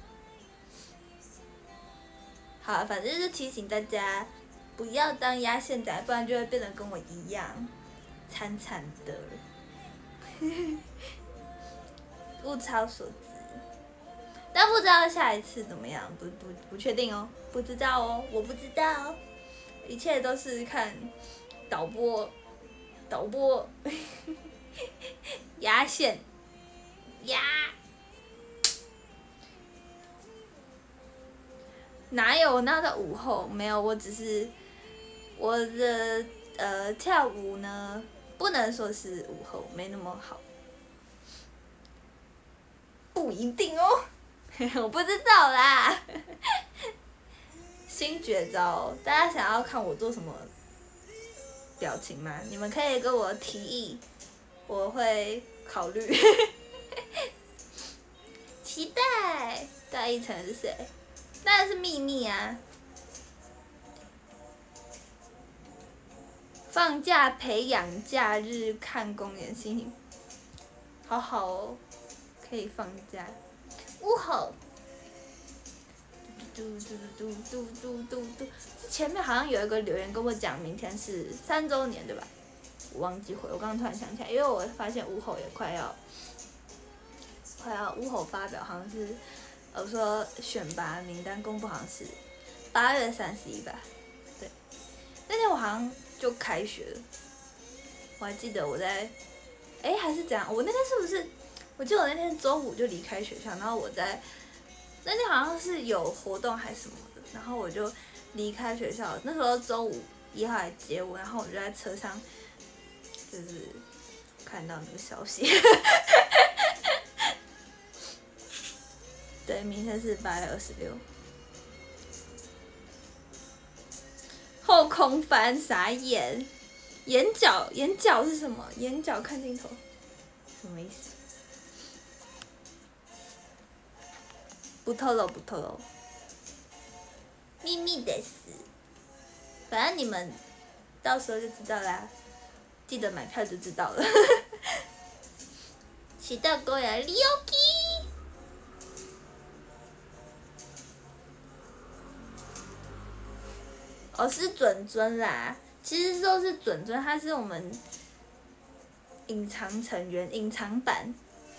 好，反正就是提醒大家，不要当压线仔，不然就会变得跟我一样，惨惨的。物超所值，但不知道下一次怎么样，不不不确定哦，不知道哦，我不知道哦，一切都是看导播导播，压线，压，哪有那个午后？没有，我只是我的呃跳舞呢，不能说是午后，没那么好，不一定哦，我不知道啦。新绝招，大家想要看我做什么表情吗？你们可以跟我提议，我会考虑。期待，大一层是谁？当然是秘密啊！放假培养假日看公园，心情好好哦，可以放假。呜吼！嘟嘟嘟嘟嘟嘟嘟，前面好像有一个留言跟我讲，明天是三周年，对吧？我忘记回，我刚刚突然想起来，因为我发现乌吼也快要，快要乌吼发表，好像是，我说选拔名单公布好像是八月三十一吧，对，那天我好像就开学了，我还记得我在，哎还是怎样，我那天是不是？我记得我那天周五就离开学校，然后我在。那天好像是有活动还是什么的，然后我就离开学校。那时候周五一号来接我，然后我就在车上，就是看到那个消息。对，明天是八月二十六。后空翻傻眼，眼角眼角是什么？眼角看镜头，什么意思？不透露，不透露，秘密的事。反正你们到时候就知道啦，记得买票就知道了。期待公园里有基。哦，是准尊啦，其实都是准尊，他是我们隐藏成员，隐藏版。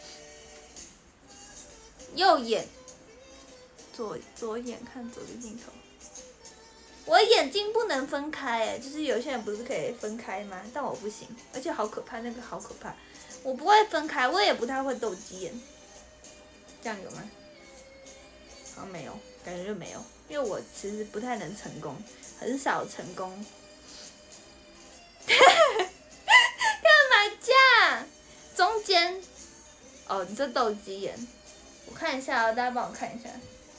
右眼。左左眼看左个镜头，我眼睛不能分开哎，就是有些人不是可以分开吗？但我不行，而且好可怕，那个好可怕，我不会分开，我也不太会斗鸡眼，这样有吗？好像没有，感觉就没有，因为我其实不太能成功，很少成功。干嘛这样？中间，哦，你这斗鸡眼，我看一下哦，大家帮我看一下。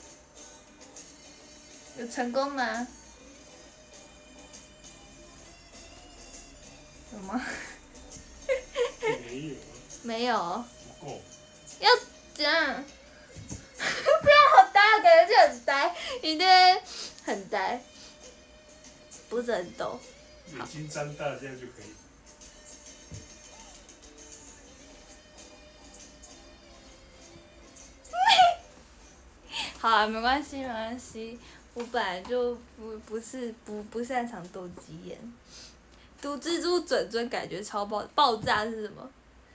有成功吗？有吗？ 没有。 没有。 不够。 要这样？不要好呆，感觉就很呆，一定很呆，不是很逗。 眼睛张大，这样就可以。 好啊，没关系，没关系。我本来就不不是不不擅长斗鸡眼，毒蜘蛛准准感觉超爆爆炸是什么？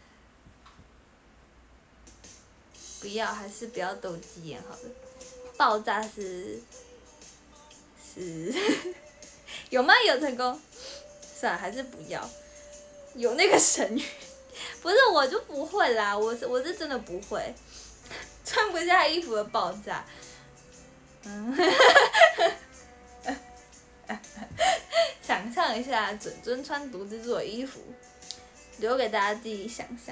不要，还是不要斗鸡眼好了。爆炸是是有吗？有成功？算了，还是不要。有那个神语，不是我就不会啦，我是我是真的不会，穿不下衣服的爆炸。嗯，想象一下，准准穿毒蜘蛛的衣服，留给大家自己想象。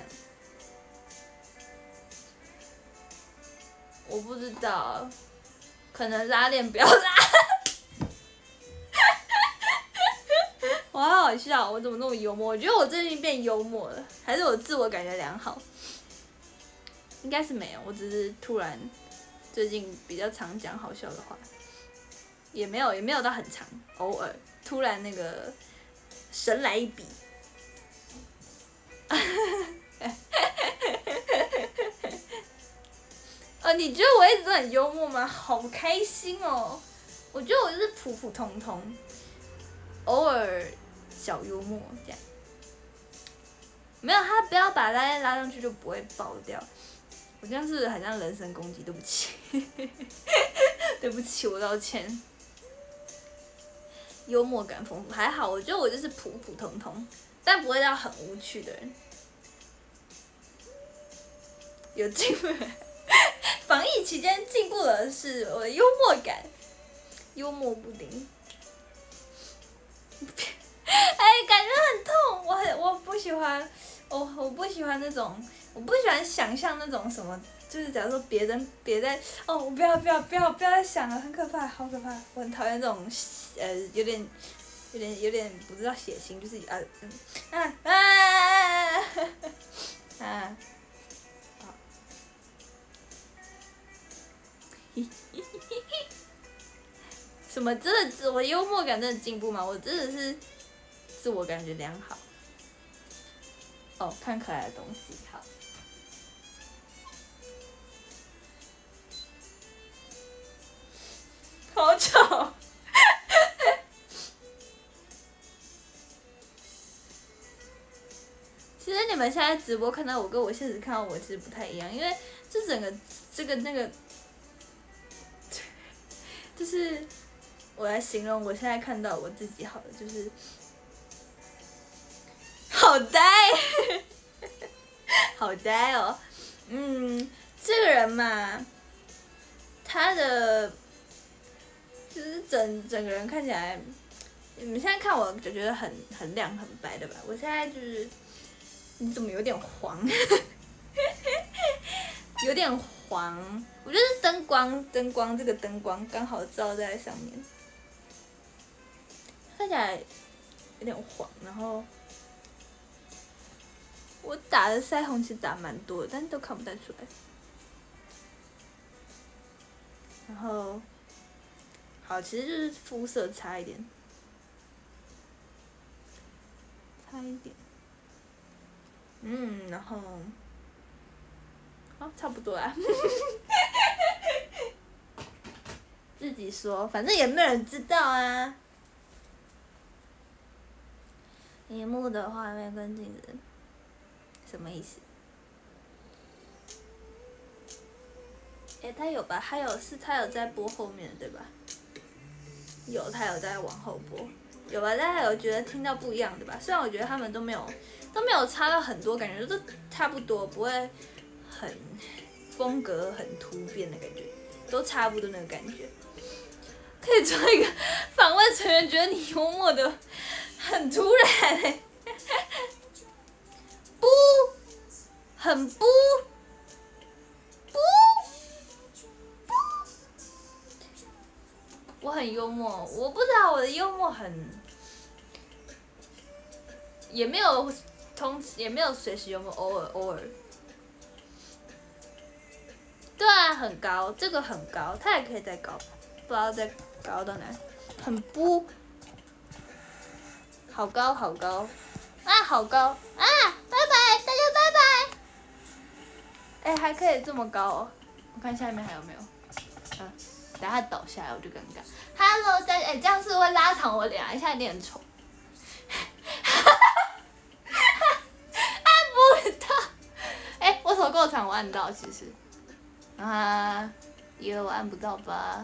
我不知道，可能拉链不要拉。我好好笑，我怎么那么幽默？我觉得我最近变幽默了，还是我自我感觉良好？应该是没有，我只是突然最近比较常讲好笑的话，也没有也没有到很长，偶尔突然那个神来一笔。呃，你觉得我一直都很幽默吗？好开心哦！我觉得我就是普普通通，偶尔小幽默这样。没有，他不要把拉链拉上去就不会爆掉。我这样是不是很像人身攻击？对不起，对不起，我道歉。幽默感丰富，还好，我觉得我就是普普通通， 但不会到很无趣的人。有进步，防疫期间进步的是我的幽默感，幽默布丁。哎，感觉很痛，我很我不喜欢，我我不喜欢那种，我不喜欢想象那种什么，就是假如说别人别在，哦，我不要不要不要不要再想了，很可怕，好可怕，我很讨厌这种，呃，有点有点有点不知道血腥，就是啊嗯啊啊啊啊。什么真的自我幽默感真的进步吗？我真的是自我感觉良好。哦，看可爱的东西，好。好丑。其实你们现在直播看到我跟我现实看到我其实不太一样，因为这整个这个那个。就是我来形容我现在看到我自己好了，就是好呆，好呆哦。嗯，这个人嘛，他的就是整整个人看起来，你们现在看我就觉得很很亮很白的吧？我现在就是你怎么有点黄？有点黄，我觉得是灯光，灯光这个灯光刚好照在上面，看起来有点黄。然后我打的腮红其实打蛮多的，但是都看不太出来。然后，好，其实就是肤色差一点，差一点。嗯，然后。哦，差不多啦。自己说，反正也没有人知道啊。荧幕的画面跟镜子，什么意思？哎、欸，他有吧？他有是他有在播后面对吧？有，他有在往后播，有吧？大家有觉得听到不一样的吧？虽然我觉得他们都没有都没有差到很多，感觉都差不多，不会很风格很突变的感觉，都差不多那个感觉。可以做一个访问成员，觉得你幽默的很突然哎、欸，不，很不，不，不，我很幽默，我不知道我的幽默很，也没有通，也没有随时幽默，偶尔偶尔。对啊，很高，这个很高，它也可以再高，不知道再高到哪，很不，好高好高，啊好高啊，拜拜，大家拜拜。哎、欸，还可以这么高哦，我看下面还有没有，嗯、啊，等下倒下来我就尴尬。Hello， 大家，哎、欸，这样是会拉长我脸啊，现在有点丑。按不到，哎、欸，我手够长，我按到其实。啊，以为我按不到吧？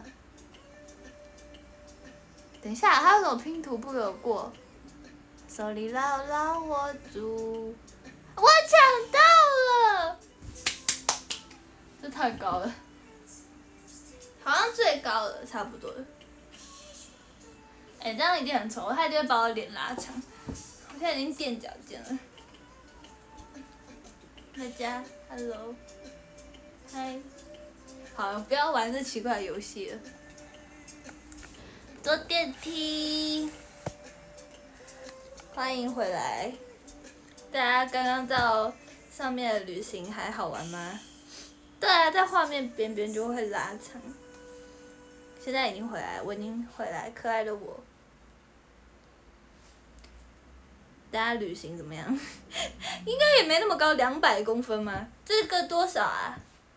等一下，还有什么拼图不给我过？手里牢牢握住，我抢到了！这太高了，好像最高了，差不多了。哎、欸，这样一定很丑，他一定会把我脸拉长。我现在已经垫脚尖了。大家 ，Hello， 嗨。好，不要玩这奇怪的游戏了。坐电梯，欢迎回来。大家刚刚到上面的旅行还好玩吗？对啊，在画面边边就会拉长。现在已经回来，我已经回来，可爱的我。大家旅行怎么样？应该也没那么高，两百公分吗？这个多少啊？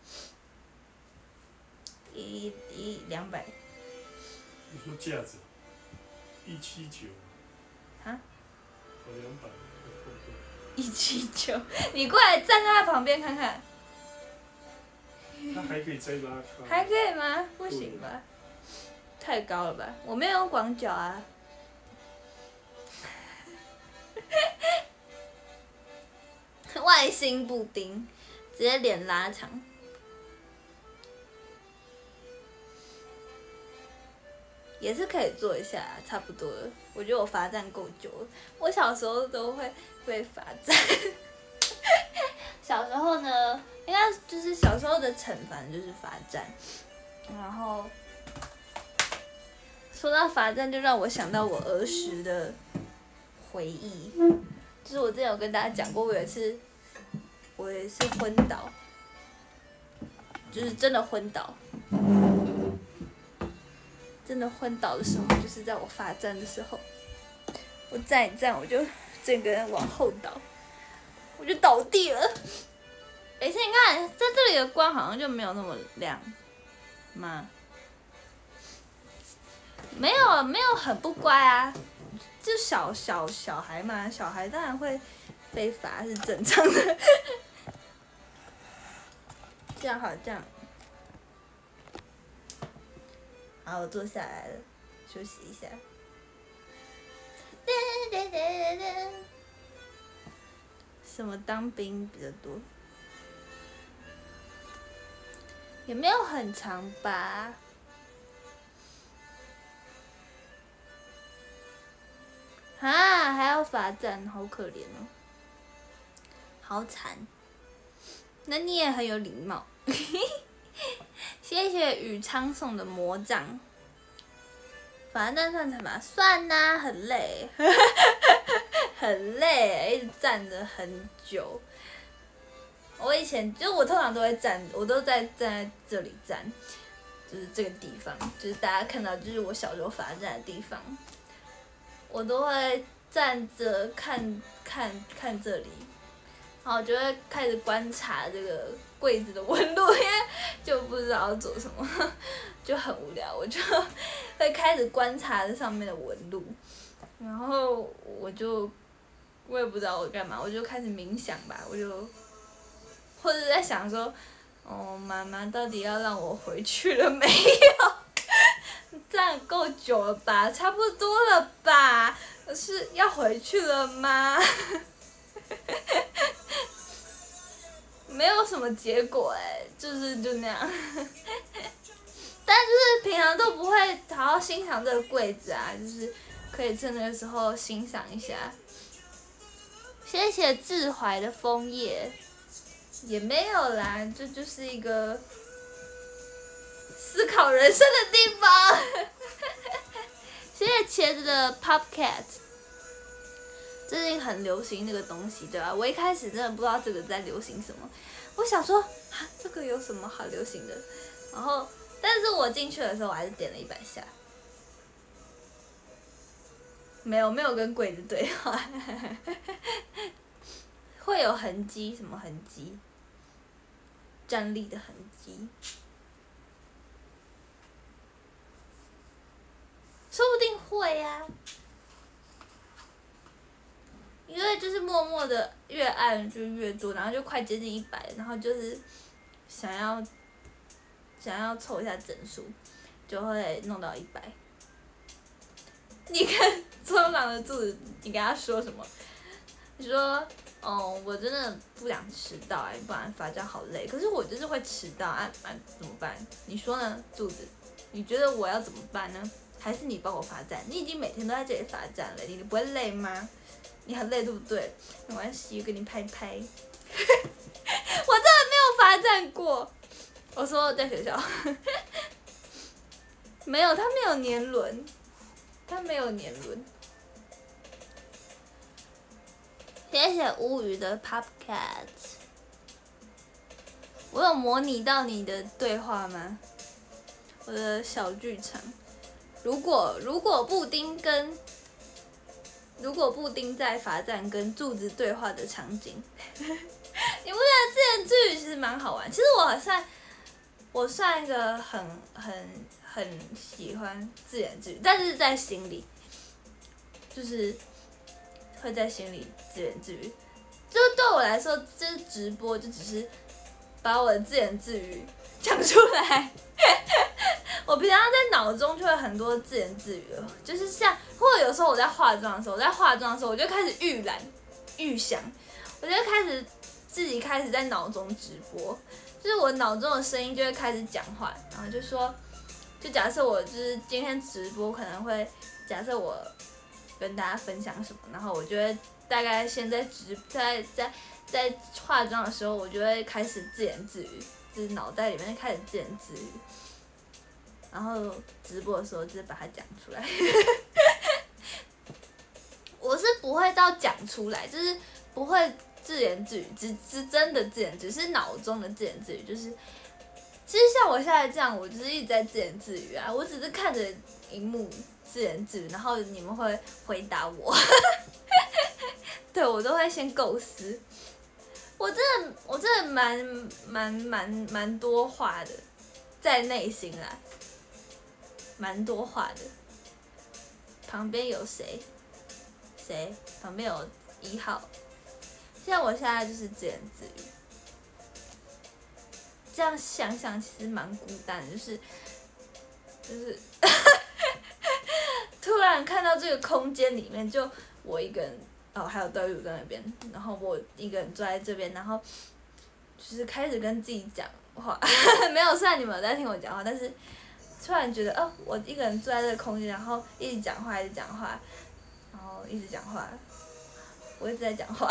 一一两百。 你说架子，一七九。 啊？ 哦，两百。 一七九，你过来站在他旁边看看。 他还可以再拉高。 还可以吗？不行吧？太高了吧？我没有用广角啊。 外星布丁，直接脸拉长。也是可以做一下，差不多了。我觉得我罚站够久了。我小时候都会被罚站。小时候呢，应该就是小时候的惩罚就是罚站。然后说到罚站，就让我想到我儿时的回忆。就是我之前有跟大家讲过，我有一次，我也是昏倒，就是真的昏倒。真的昏倒的时候，就是在我罚站的时候，我站一站，我就整个人往后倒，我就倒地了。哎，现在你看，在这里的光好像就没有那么亮吗？没有，没有很不乖啊，就小小小孩嘛，小孩当然会被罚是正常的。这样好，这样。好，我坐下来了，休息一下。什么当兵比较多？也没有很长吧。啊，还要罚站，好可怜哦，好惨。那你也很有礼貌。谢谢宇昌送的魔杖。罚站算什么？算呐、啊，很累，很累，一直站着很久。我以前就我通常都会站，我都在站在这里站，就是这个地方，就是大家看到就是我小时候罚站的地方，我都会站着看看看这里，然后我就会开始观察这个柜子的纹路，因为就不知道要做什么，就很无聊，我就会开始观察这上面的纹路，然后我就我也不知道我干嘛，我就开始冥想吧，我就或者在想说，哦，妈妈到底要让我回去了没有？站够久了吧，差不多了吧？是要回去了吗？没有什么结果哎、欸，就是就那样。但就是平常都不会好好欣赏这个柜子啊，就是可以趁那个时候欣赏一下。谢谢志怀的枫叶，也没有啦，这就是一个思考人生的地方。谢谢茄子的 Popcat。最近很流行那个东西，对吧？我一开始真的不知道这个在流行什么，我想说啊，这个有什么好流行的？然后，但是我进去的时候，我还是点了一百下，没有没有跟柜子对话，会有痕迹，什么痕迹？站立的痕迹，说不定会呀、啊。因为就是默默的越按就越多，然后就快接近一百，然后就是想要想要凑一下整数，就会弄到一百。你看周朗的肚子，你跟他说什么？你说，哦，我真的不想迟到哎、欸，不然罚站好累。可是我就是会迟到，啊啊怎么办？你说呢，肚子？你觉得我要怎么办呢？还是你帮我罚站？你已经每天都在这里罚站了，你不会累吗？你很累对不对？没关系，我给你拍拍。我真的没有罚站过。我说在学校，没有，他没有年轮，他没有年轮。谢谢乌鱼的 Popcat。我有模拟到你的对话吗？我的小剧场。如果如果布丁跟如果布丁在罚站跟柱子对话的场景，你不觉得自言自语其实蛮好玩？其实我算我算一个很很很喜欢自言自语，但是在心里，就是会在心里自言自语。就对我来说，这直播就只是把我的自言自语讲出来。我平常在脑中就会很多自言自语了，就是像，或者有时候我在化妆的时候，我在化妆的时候，我就开始预览、预想，我就开始自己开始在脑中直播，就是我脑中的声音就会开始讲话，然后就说，就假设我就是今天直播可能会假设我跟大家分享什么，然后我就会大概先在直在在在化妆的时候，我就会开始自言自语，就是脑袋里面开始自言自语，然后直播的时候就是把它讲出来。我是不会到讲出来，就是不会自言自语，只是真的自言自语，是脑中的自言自语，就是，其实像我现在这样，我就是一直在自言自语啊，我只是看着荧幕自言自语，然后你们会回答我，对我都会先构思，我真的我真的蛮蛮蛮蛮多话的，在内心啦，蛮多话的，旁边有谁？谁？旁边有一号。像我现在就是自言自语，这样想想其实蛮孤单的，就是就是突然看到这个空间里面就我一个人，哦，还有德语在那边，然后我一个人坐在这边，然后就是开始跟自己讲话，没有，虽然你们有在听我讲话，但是突然觉得哦，我一个人坐在这个空间，然后一直讲话，一直讲话。然后一直讲话，我一直在讲话，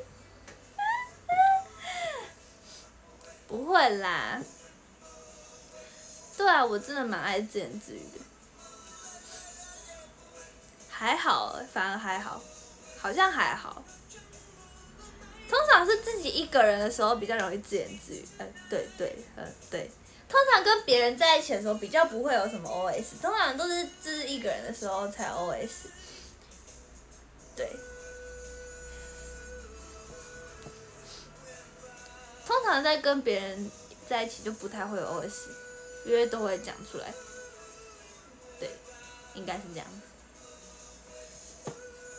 不会啦。对啊，我真的蛮爱自言自语的，还好，反而还好，好像还好。通常是自己一个人的时候比较容易自言自语，呃，对对，呃，对。通常跟别人在一起的时候比较不会有什么 O S， 通常都是自己一个人的时候才有 O S。对，通常在跟别人在一起就不太会有 O S， 因为都会讲出来。对，应该是这样子。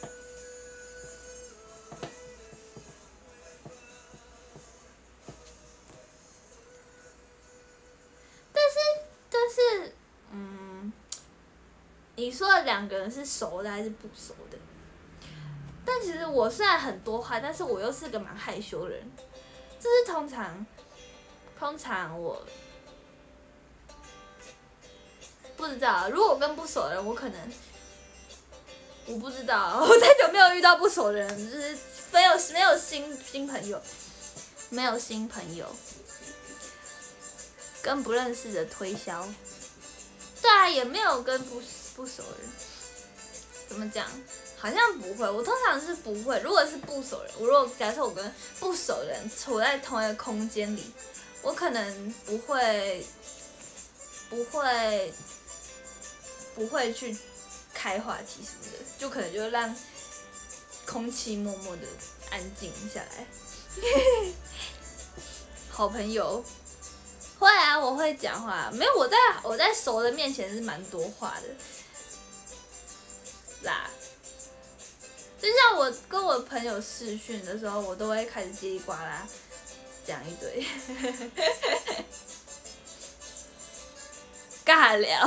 但是，但是，嗯，你说的两个人是熟的还是不熟的？但其实我虽然很多话，但是我又是个蛮害羞的人。就是通常，通常我不知道，如果我跟不熟的人，我可能我不知道，我太久没有遇到不熟的人，就是没有没有新新朋友，没有新朋友，跟不认识的推销。对啊，也没有跟不不熟的人，怎么讲？好像不会，我通常是不会。如果是不熟人，我如果假设我跟不熟的人处在同一个空间里，我可能不会，不会，不会去开话题什么的，就可能就让空气默默的安静下来。好朋友，会啊，我会讲话，没有我在我在熟的面前是蛮多话的啦。就像我跟我朋友视讯的时候，我都会开始叽里呱啦讲一堆，尬聊。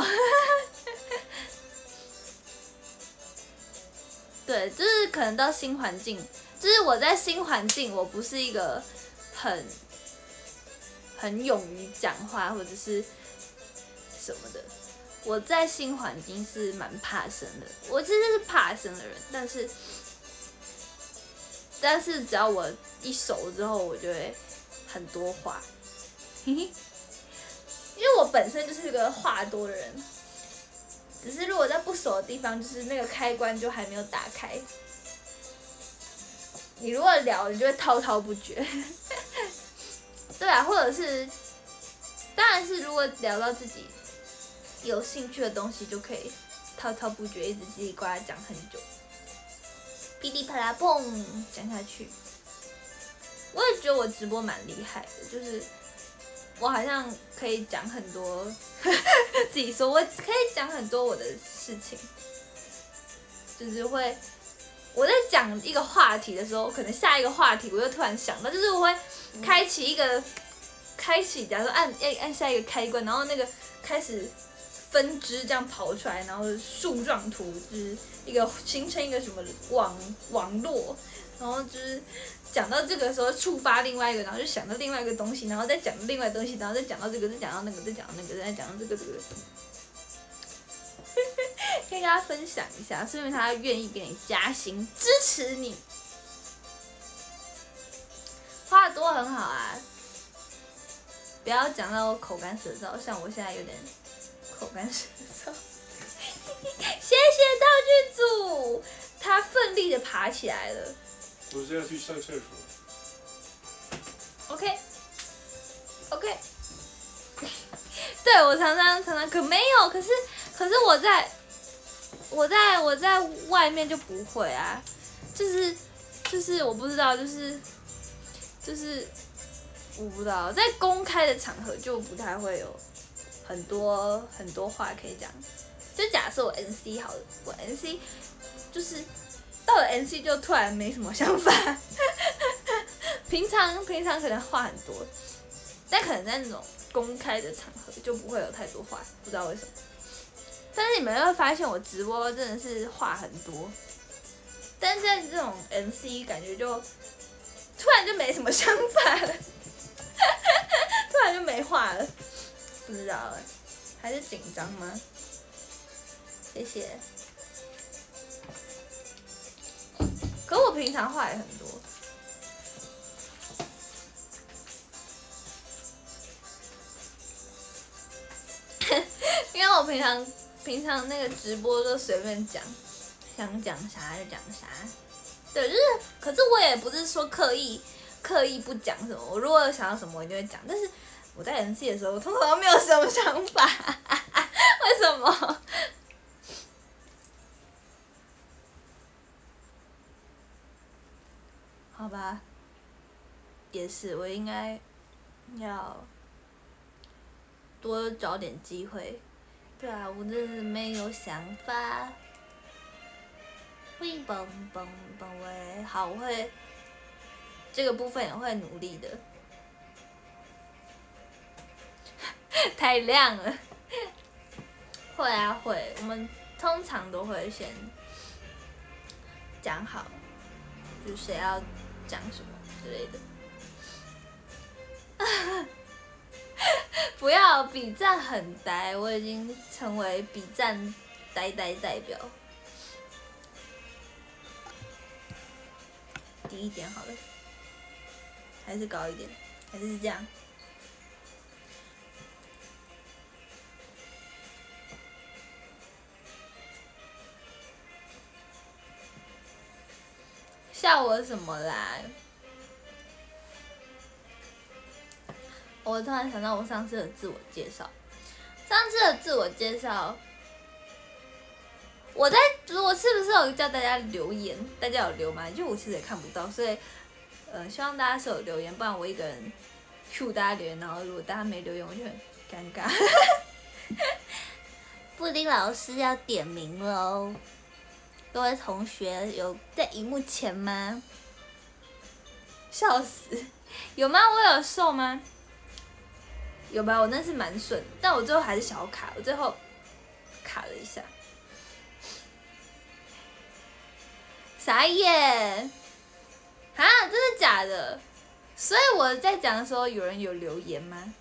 对，就是可能到新环境，就是我在新环境，我不是一个很很勇于讲话或者是什么的。我在新环境是蛮怕生的，我其实是怕生的人，但是。但是只要我一熟之后，我就会很多话，因为我本身就是个话多的人，只是如果在不熟的地方，就是那个开关就还没有打开。你如果聊，你就会滔滔不绝。对啊，或者是，当然是如果聊到自己有兴趣的东西，就可以滔滔不绝，一直叽里呱啦讲很久。噼里啪啦砰讲下去，我也觉得我直播蛮厉害的，就是我好像可以讲很多，自己说我可以讲很多我的事情，就是会我在讲一个话题的时候，可能下一个话题我又突然想到，就是我会开启一个开启，假如说按按按下一个开关，然后那个开始分支这样跑出来，然后树状图就是一个形成一个什么网网络，然后就是讲到这个时候触发另外一个，然后就想到另外一个东西，然后再讲另外东西，然后再讲到这个，再讲到那个，再讲到那个，再讲到这个这个。可以跟大家分享一下，是因为他愿意给你加薪，支持你。话多很好啊，不要讲到我口干舌燥，像我现在有点口干舌燥。谢谢道具组，他奋力的爬起来了。 我是要去上厕所。 OK OK， 对我常常常常可没有，可是可是我在我在我在外面就不会啊，就是就是我不知道，就是就是我不知道，在公开的场合就不太会有很多很多话可以讲。就假设我 N C 好了，我 N C 就是到了 N C 就突然没什么想法。平常平常可能话很多，但可能在那种公开的场合就不会有太多话，不知道为什么。但是你们会发现我直播真的是话很多，但在这种 N C 感觉就突然就没什么想法了，突然就没话了，不知道哎，还是紧张吗？谢谢。可我平常话也很多。因为我平常平常那个直播都随便讲，想讲啥就讲啥，对，就是，可是我也不是说刻意刻意不讲什么，我如果想要什么我一定会讲，但是我在 N C 的时候，我通常都没有什么想法，为什么？好吧，也是，我应该要多找点机会。对啊，我真是没有想法。会蹦蹦蹦喂，好，我会这个部分也会努力的。太亮了。会啊会，我们通常都会先讲好，就是谁要讲什么之类的。不要比赞很呆，我已经成为比赞呆呆代表。低一点好了，还是高一点，还是这样。笑我什么啦？我突然想到我上次的自我介绍，上次的自我介绍，我在我是不是有叫大家留言？大家有留吗？就我其实也看不到，所以呃，希望大家是有留言，不然我一个人 Q 大家留言，然后如果大家没留言，我就很尴尬。布丁老师要点名喽，各位同学有在荧幕前吗？笑死，有吗？我有瘦吗？有吧，我那是蛮顺，但我最后还是小卡，我最后卡了一下，傻眼，啊，真的假的？所以我在讲的时候，有人有留言吗？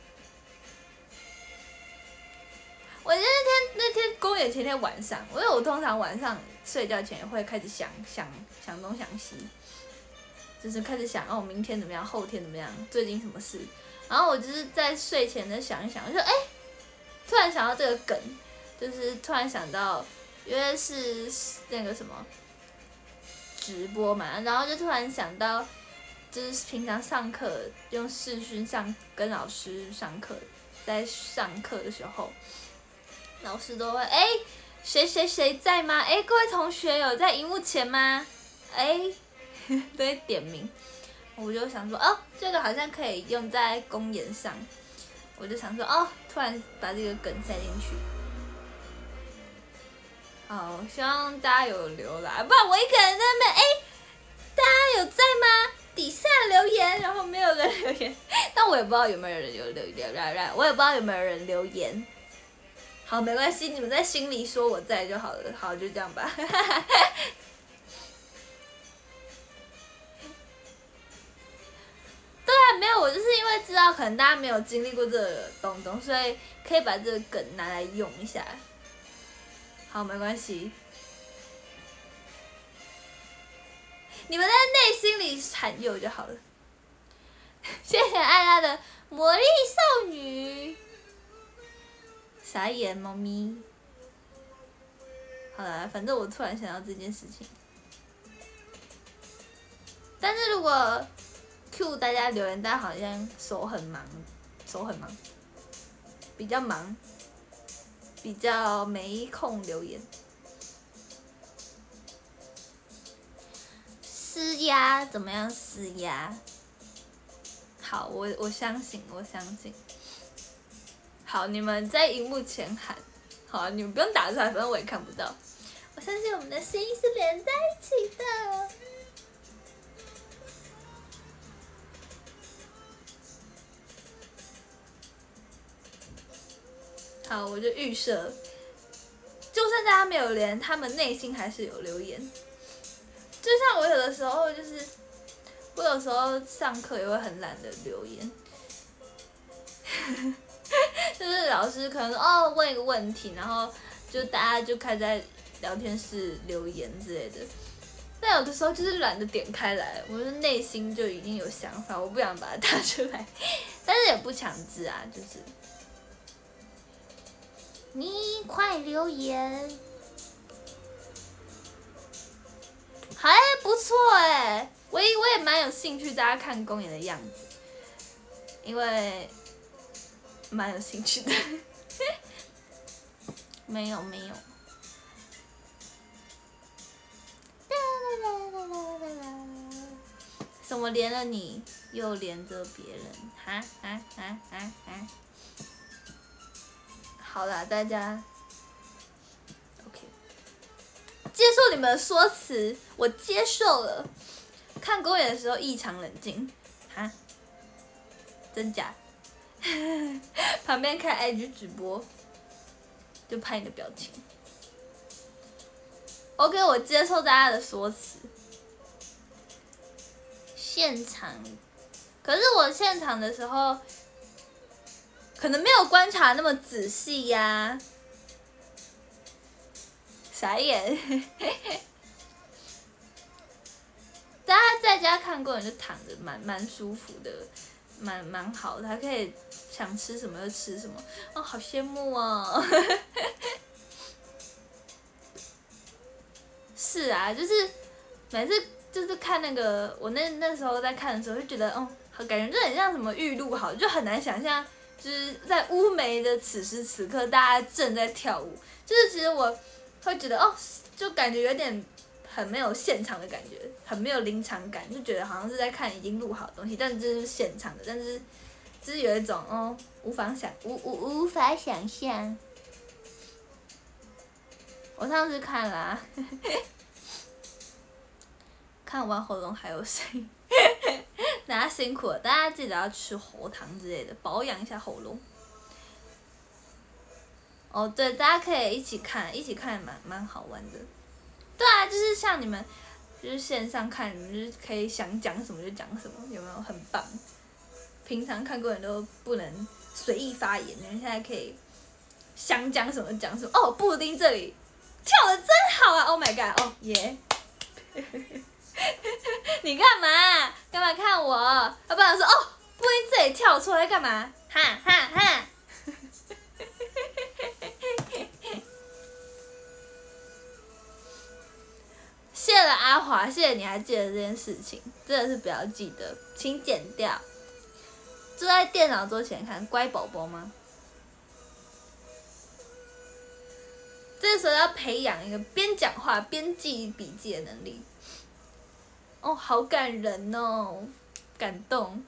我那天那天公演前天晚上，因为我通常晚上睡觉前会开始想想想东想西，就是开始想哦，明天怎么样，后天怎么样，最近什么事。然后我就是在睡前的想一想，我就哎、欸，突然想到这个梗，就是突然想到，因为是那个什么直播嘛，然后就突然想到，就是平常上课用视讯上跟老师上课，在上课的时候，老师都会哎，谁谁谁在吗？哎，各位同学有在荧幕前吗？哎，都会点名。我就想说，哦，这个好像可以用在公演上，我就想说，哦，突然把这个梗塞进去。好，希望大家有留啦，不然我一个人在那边，哎，大家有在吗？底下留言，然后没有人留言，但我也不知道有没有人有留言，我也不知道有没有人留言。 好，没关系，你们在心里说我在就好了。好，就这样吧。对啊，没有，我就是因为知道可能大家没有经历过这个东东，所以可以把这个梗拿来用一下。好，没关系。你们在内心里喊有就好了。谢谢艾拉的魔力少女。傻眼，猫咪。好了，反正我突然想到这件事情。但是如果 Q 大家留言，大家好像手很忙，手很忙，比较忙，比较没空留言。施压怎么样？施压。好，我我相信，我相信。好，你们在荧幕前喊。好，你们不用打出来，反正我也看不到。我相信我们的声音是连在一起的。好，我就预设，就算大家没有连，他们内心还是有留言。就像我有的时候就是，我有时候上课也会很懒得留言，就是老师可能哦问一个问题，然后就大家就开始在聊天室留言之类的。但有的时候就是懒得点开来，我的内心就已经有想法，我不想把它打出来，但是也不强制啊，就是。你快留言，还不错哎，我也我也蛮有兴趣大家看公演的样子，因为蛮有兴趣的。没有没有。什么连了你，又连着别人，哈哈哈哈哈。好啦，大家 ，OK， 接受你们的说辞，我接受了。看公演的时候异常冷静，哈，真假？旁边看 I G 直播，就拍你的表情。OK， 我接受大家的说辞。现场，可是我现场的时候，可能没有观察那么仔细呀、啊。傻眼。大家在家看过人就躺着，蛮蛮舒服的，蛮蛮好的，还可以想吃什么就吃什么，哦，好羡慕哦。是啊，就是每次就是看那个，我那那时候在看的时候就觉得，哦，感觉就很像什么预录好，就很难想象，就是在乌梅的此时此刻，大家正在跳舞，就是其实我会觉得，哦，就感觉有点很没有现场的感觉，很没有临场感，就觉得好像是在看已经录好的东西，但是这是现场的，但是就是有一种哦无法想无无无法想象。我上次看啦、啊，看完喉咙还有声音，大家辛苦了，大家记得要吃喉糖之类的，保养一下喉咙。哦，对，大家可以一起看，一起看也蛮蛮好玩的。对啊，就是像你们，就是线上看，你们就是可以想讲什么就讲什么，有没有很棒？平常看过人都不能随意发言，你们现在可以想讲什么讲什么。哦，布丁这里跳得真好啊 ！Oh my god！ 哦耶！你干嘛？干嘛看我？要不然说哦，布丁这里跳错在干嘛？哈哈哈！谢了阿华，谢谢你还记得这件事情，真的是不要记得，请剪掉。坐在电脑桌前看，乖宝宝吗？这时候要培养一个边讲话边记笔记的能力。哦，好感人哦，感动。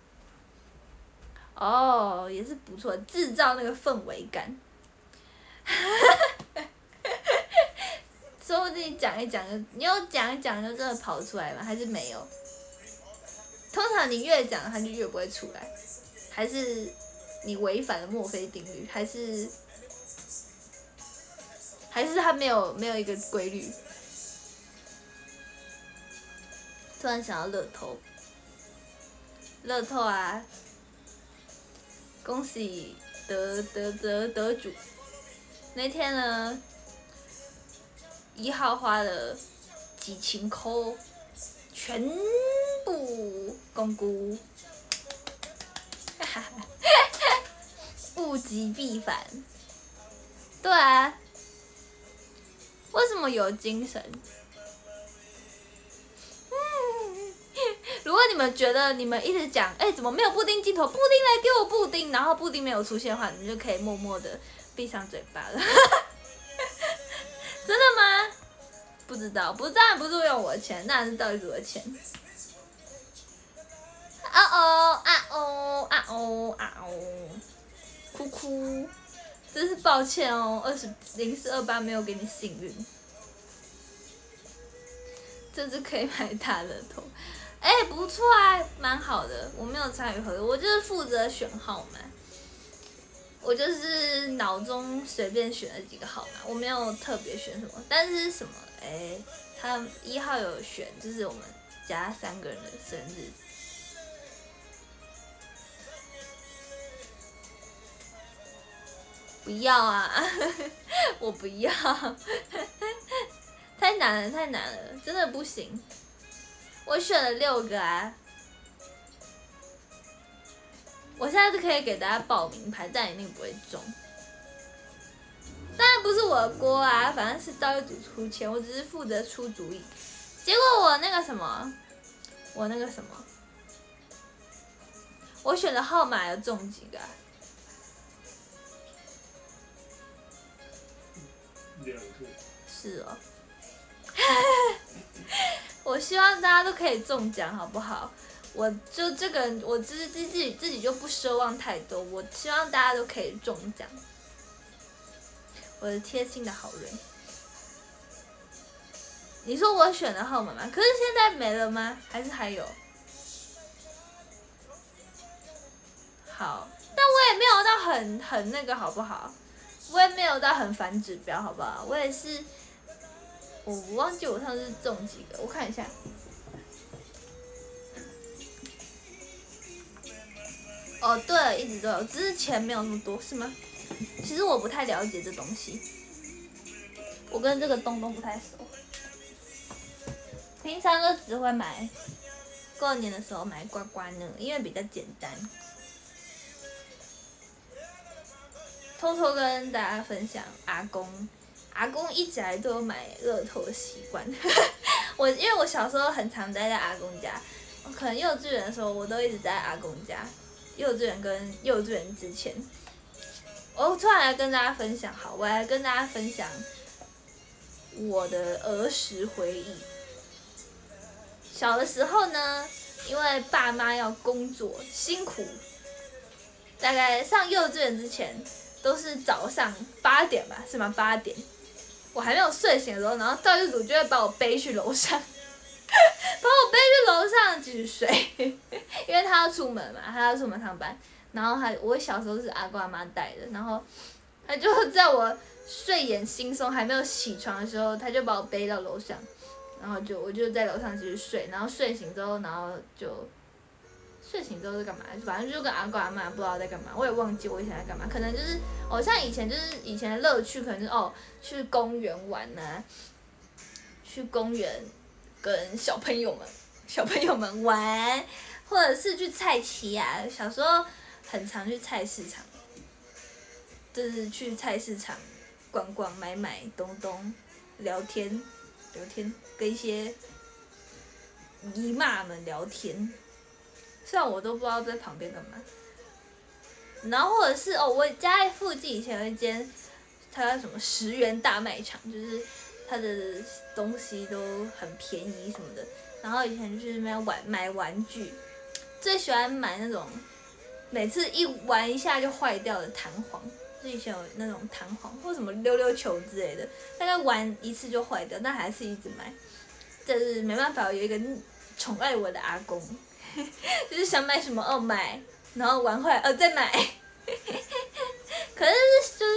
哦，也是不错，制造那个氛围感。说不定讲一讲就，你有讲一讲就真的跑出来吗？还是没有？通常你越讲它就越不会出来，还是你违反了墨菲定律？还是还是它没有没有一个规律？突然想到乐透，乐透啊！恭喜得得得得主！那天呢，一号花了几千块，全部公估，物极必反。对啊，为什么有精神？如果你们觉得你们一直讲，哎、欸，怎么没有布丁镜头？布丁来给我布丁，然后布丁没有出现的话，你们就可以默默的闭上嘴巴了。真的吗？不知道，不当然不是用我的钱，当然是道具组的钱。啊哦啊哦啊哦啊哦，哭哭，真是抱歉哦，二十零四二八没有给你幸运，这次可以买大乐透。哎、欸，不错啊，蛮好的。我没有参与合作，我就是负责选号码，我就是脑中随便选了几个号码，我没有特别选什么。但是什么？哎、欸，他一号有选，就是我们家三个人的生日。不要啊！我不要，太难了，太难了，真的不行。我选了六个啊！我现在是可以给大家报名牌，但一定不会中。当然不是我的锅啊，反正是道具组出钱，我只是负责出主意。结果我那个什么，我那个什么，我选的号码有中几个、啊？ 两个。 是哦。我希望大家都可以中奖，好不好？我就这个人，我自己自己自己就不奢望太多，我希望大家都可以中奖。我的贴心的好人，你说我选的号码吗？可是现在没了吗？还是还有？好，但我也没有到很很那个，好不好？我也没有到很反指标，好不好？我也是。我我忘记我上次中几个，我看一下。哦，对了，一直都有，只是钱没有那么多，是吗？其实我不太了解这东西，我跟这个东东不太熟。平常都只会买，过年的时候买刮刮乐，因为比较简单。偷偷跟大家分享，阿公。阿公一直来都有买乐透的习惯，我因为我小时候很常待在阿公家，可能幼稚园的时候我都一直在阿公家，幼稚园跟幼稚园之前，我突然来跟大家分享，好，我来跟大家分享我的儿时回忆。小的时候呢，因为爸妈要工作辛苦，大概上幼稚园之前都是早上八点吧，是吗？八点。我还没有睡醒的时候，然后道具组就会把我背去楼上，把我背去楼上继续睡，因为他要出门嘛，他要出门上班。然后他，我小时候是阿公阿妈带的，然后他就在我睡眼惺忪还没有起床的时候，他就把我背到楼上，然后就我就在楼上继续睡，然后睡醒之后，然后就睡醒之后是干嘛？反正就跟阿公阿妈不知道在干嘛，我也忘记我以前在干嘛，可能就是哦，像以前就是以前的乐趣，可能就是哦去公园玩啊，去公园跟小朋友们小朋友们玩，或者是去菜市啊，小时候很常去菜市场，就是去菜市场逛逛买买东东，聊天聊天，跟一些姨妈们聊天。虽然我都不知道在旁边干嘛，然后或者是哦，我家附近以前有一间，它叫什么十元大卖场，就是它的东西都很便宜什么的。然后以前就是买玩买玩具，最喜欢买那种每次一玩一下就坏掉的弹簧，就以前有那种弹簧或什么溜溜球之类的，大概玩一次就坏掉，但还是一直买。就是没办法，有一个宠爱我的阿公。就是想买什么哦买，然后玩坏呃再买，可是就是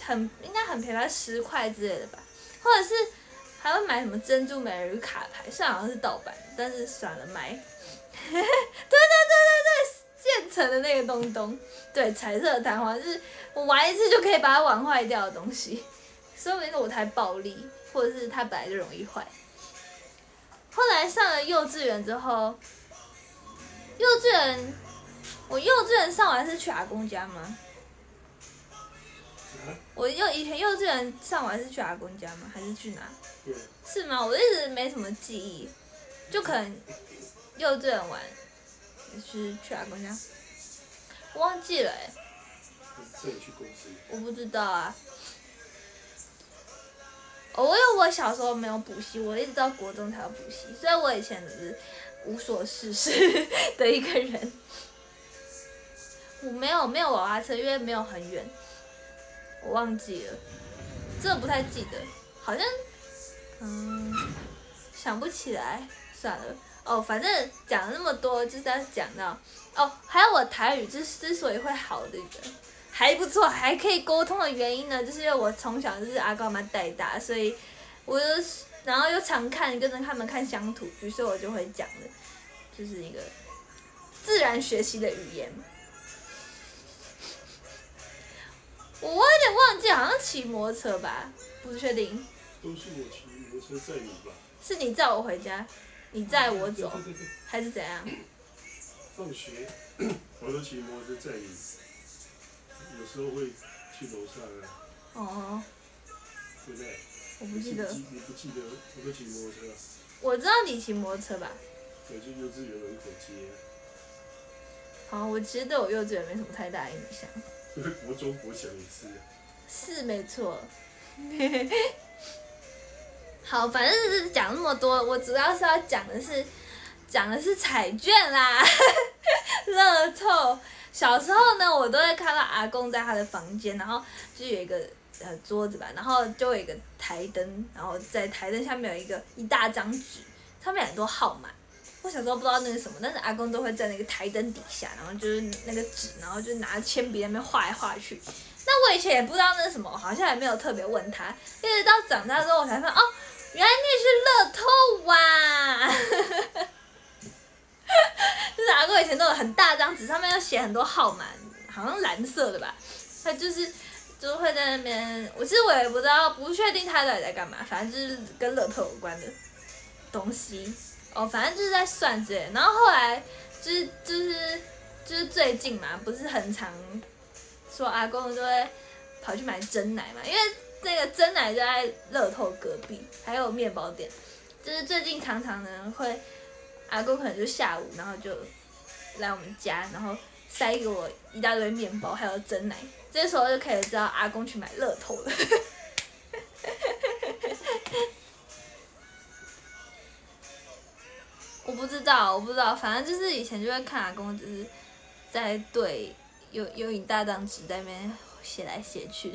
很应该很便宜，十块之类的吧，或者是还会买什么珍珠美人鱼卡牌，虽然好像是盗版，但是算了买。对对对对对，现成的那个东东，对，彩色的弹簧，就是我玩一次就可以把它玩坏掉的东西，说明我太暴力，或者是它本来就容易坏。后来上了幼稚园之后，幼稚园，我幼稚园上完是去阿公家吗？我幼以前幼稚园上完是去阿公家吗？还是去哪？是吗？我一直没什么记忆，就可能幼稚园完是去阿公家，我忘记了哎、 欸。去公司？ 我不知道啊。哦，因为我小时候没有补习，我一直到国中才有补习，所以我以前只是无所事事的一个人。我没有没有娃娃车，因为没有很远，我忘记了，真的不太记得，好像嗯想不起来，算了。哦，反正讲了那么多，就是要讲到哦，还有我台语之之所以会好的一个还不错，还可以沟通的原因呢，就是因为我从小就是阿公阿妈带大，所以我就然后又常看跟着他们看乡土剧，所以我就会讲的，就是一个自然学习的语言。我有点忘记，好像骑摩托车吧，不确定。 都是我骑摩托车载你吧？ 是你载我回家，你载我走， 对对对对， 还是怎样？ 放学我都骑摩托车载你，有时候会去楼上啊。 哦。 对不对？ 我不记得。 你不记得我都骑摩托车啊？ 我知道你骑摩托车吧？ 对，就幼稚园门口接。 好，我其实对我幼稚园没什么太大印象。 因为国中国小也是。 是没错。好，反正就是讲那么多，我主要是要讲的是，讲的是彩券啦，乐透。小时候呢，我都会看到阿公在他的房间，然后就有一个呃桌子吧，然后就有一个台灯，然后在台灯下面有一个一大张纸，上面很多号码。我小时候不知道那是什么，但是阿公都会在那个台灯底下，然后就是那个纸，然后就拿铅笔在那边画来画去。那我以前也不知道那是什么，好像也没有特别问他，一直到长大之后我才发现，哦，原来那是乐透哇！就是阿公以前都有很大张纸，上面要写很多号码，好像蓝色的吧，他就是就是会在那边，我其实我也不知道，不确定他到底在干嘛，反正就是跟乐透有关的东西。哦，反正就是在算之类的，然后后来就是就是就是最近嘛，不是很常说阿公就会跑去买珍奶嘛，因为那个珍奶就在乐透隔壁，还有面包店，就是最近常常呢会阿公可能就下午，然后就来我们家，然后塞给我一大堆面包，还有珍奶，这时候就可以知道阿公去买乐透了。我不知道，我不知道，反正就是以前就会看阿公，就是在对有有一大张纸在那边写来写去，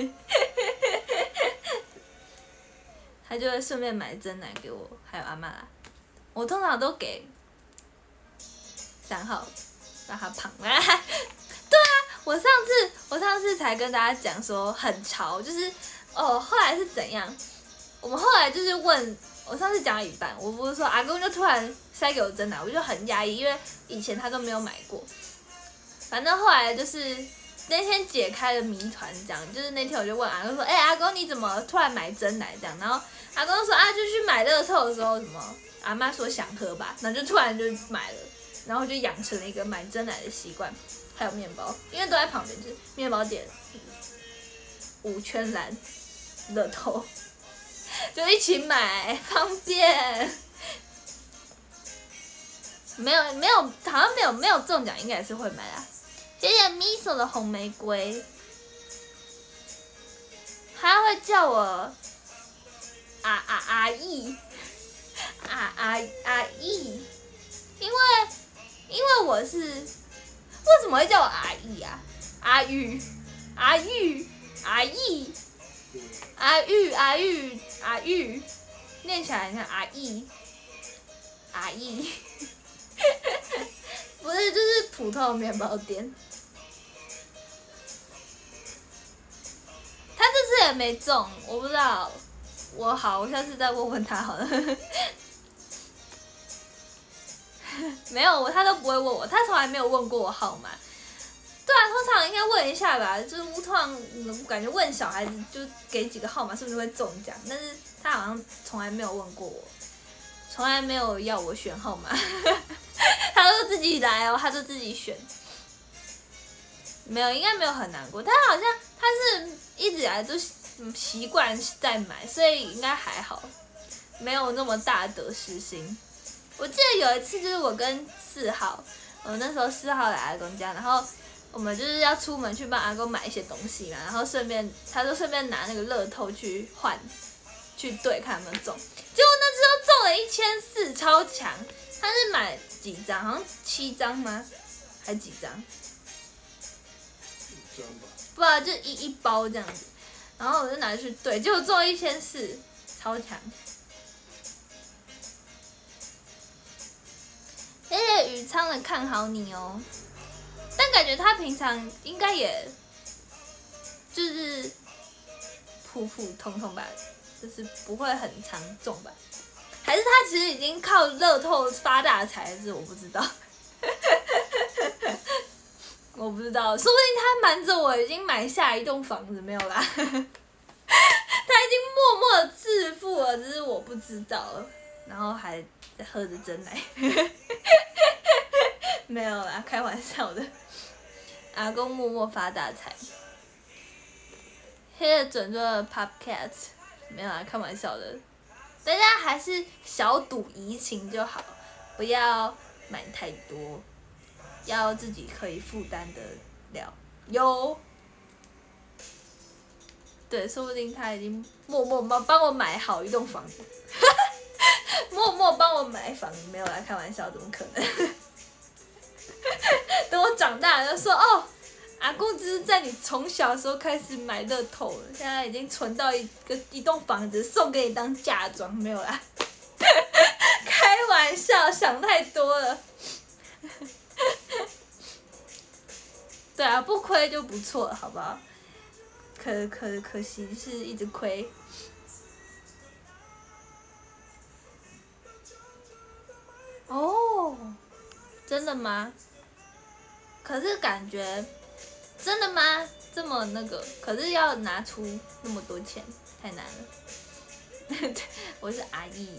他就会顺便买珍奶给我，还有阿嬤啦。我通常都给三号，让他胖。对啊，我上次我上次才跟大家讲说很潮，就是哦，后来是怎样？我们后来就是问。我上次讲了一半，我不是说阿公就突然塞给我珍奶，我就很压抑，因为以前他都没有买过。反正后来就是那天解开了谜团，这样就是那天我就问阿公说：“哎、欸，阿公你怎么突然买珍奶这样？”然后阿公说：“啊，就去买乐透的时候什么，阿妈说想喝吧，然后就突然就买了，然后就养成了一个买珍奶的习惯，还有面包，因为都在旁边，就是面包店、五圈蓝、乐透。”就一起买，方便。没有没有，好像没有没有中奖，应该也是会买啦。谢谢 Miso 的红玫瑰，他会叫我阿阿阿姨，阿阿阿姨，因为因为我是为什么会叫我阿姨啊？阿玉，阿玉，阿姨。阿玉阿玉阿玉，念起来像阿姨，阿姨，不是就是普通的面包店。他也没中，我不知道。我好，我下次再问问他好了。没有我，他都不会问我，他从来没有问过我号码。对啊，通常应该问一下吧，就是通常感觉问小孩子就给几个号码，是不是会中奖？但是他好像从来没有问过我，从来没有要我选号码，他都自己来哦，他都自己选。没有，应该没有很难过。他好像他是一直以来都习惯在买，所以应该还好，没有那么大得失心。我记得有一次就是我跟四号，我那时候四号来阿公家，然后我们就是要出门去帮阿公买一些东西嘛，然后顺便他就顺便拿那个乐透去换，去对看有没有中。结果那时候中了一千四，超强！他是买几张？好像七张吗？还几张？ 一张吧。 不啊，就一一包这样子。然后我就拿去对，结果中了一千四，超强！谢谢宇昌的看好你哦。但感觉他平常应该也，就是普普通通吧，就是不会很常中吧？还是他其实已经靠乐透发大财了？是我不知道，我不知道，说不定他瞒着我已经买下一栋房子，没有啦。他已经默默的致富了，只是我不知道了，然后还在喝着真奶。没有啦，开玩笑的。阿公默默发大财。黑的准准的 Popcat， 没有啦，开玩笑的。大家还是小赌怡情就好，不要买太多，要自己可以负担得了。有，对，说不定他已经默默帮帮我买好一栋房子，默默帮我买房，没有啦，开玩笑，怎么可能？等我长大了就说哦，阿公只是在你从小的时候开始买乐透了，现在已经存到一个一栋房子送给你当嫁妆，没有啦，开玩笑，想太多了。对啊，不亏就不错了，好不好？可可可惜是一直亏。哦，真的吗？可是感觉，真的吗？这么那个，可是要拿出那么多钱，太难了。我是阿姨。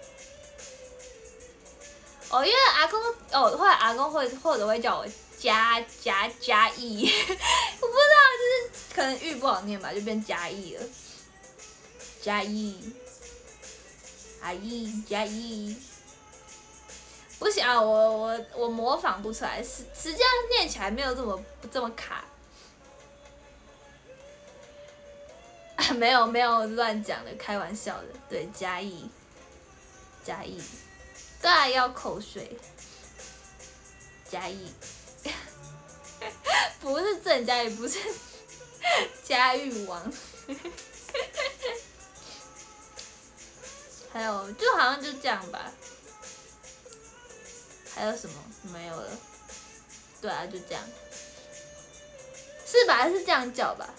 哦，因为阿公哦，后来阿公会或者会叫我嘉嘉嘉义，我不知道，就是可能玉不好念吧，就变嘉义了。嘉义，阿姨嘉义。不行啊，我我我模仿不出来，实实际上念起来没有这么这么卡。啊，没有没有乱讲的，开玩笑的。对，嘉义，嘉义，对啊，要口水。嘉义，不是郑嘉义，不是嘉裕王。还有，就好像就这样吧。还有什么？没有了。对啊，就这样。是吧？是这样叫吧？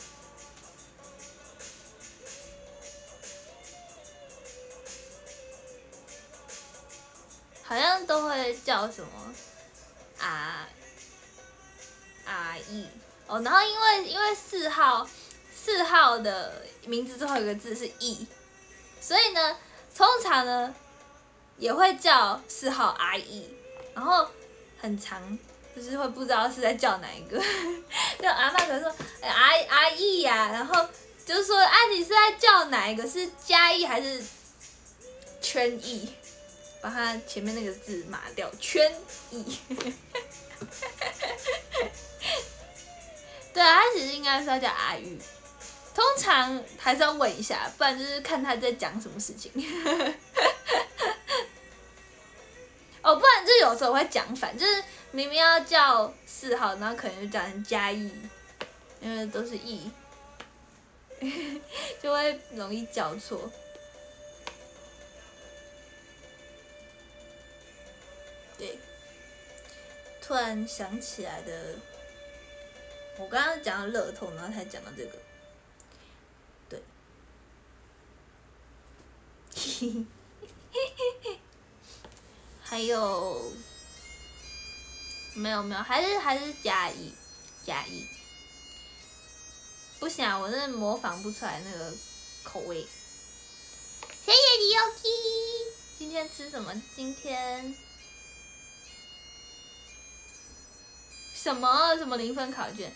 好像都会叫什么啊阿义哦，然后因为因为四号四号的名字最后一个字是义，所以呢，通常呢也会叫四号阿义，然后很长，就是会不知道是在叫哪一个。就阿嬷可能说、欸、阿阿义呀、啊，然后就是说啊，你是在叫哪一个？是加义还是圈义？把它前面那个字码掉，圈义。对啊，他其实应该是要叫阿玉，通常还是要问一下，不然就是看他在讲什么事情。哦，不然就有时候会讲反，就是明明要叫四号，然后可能就讲成嘉义，因为都是义，就会容易叫错。对，突然想起来的，我刚刚讲到乐透，然后才讲到这个。 还有没有没有，还是还是加一加一。不行啊，我真的模仿不出来那个口味。谢谢你 Yoki。今天吃什么？今天什么什么零分考卷？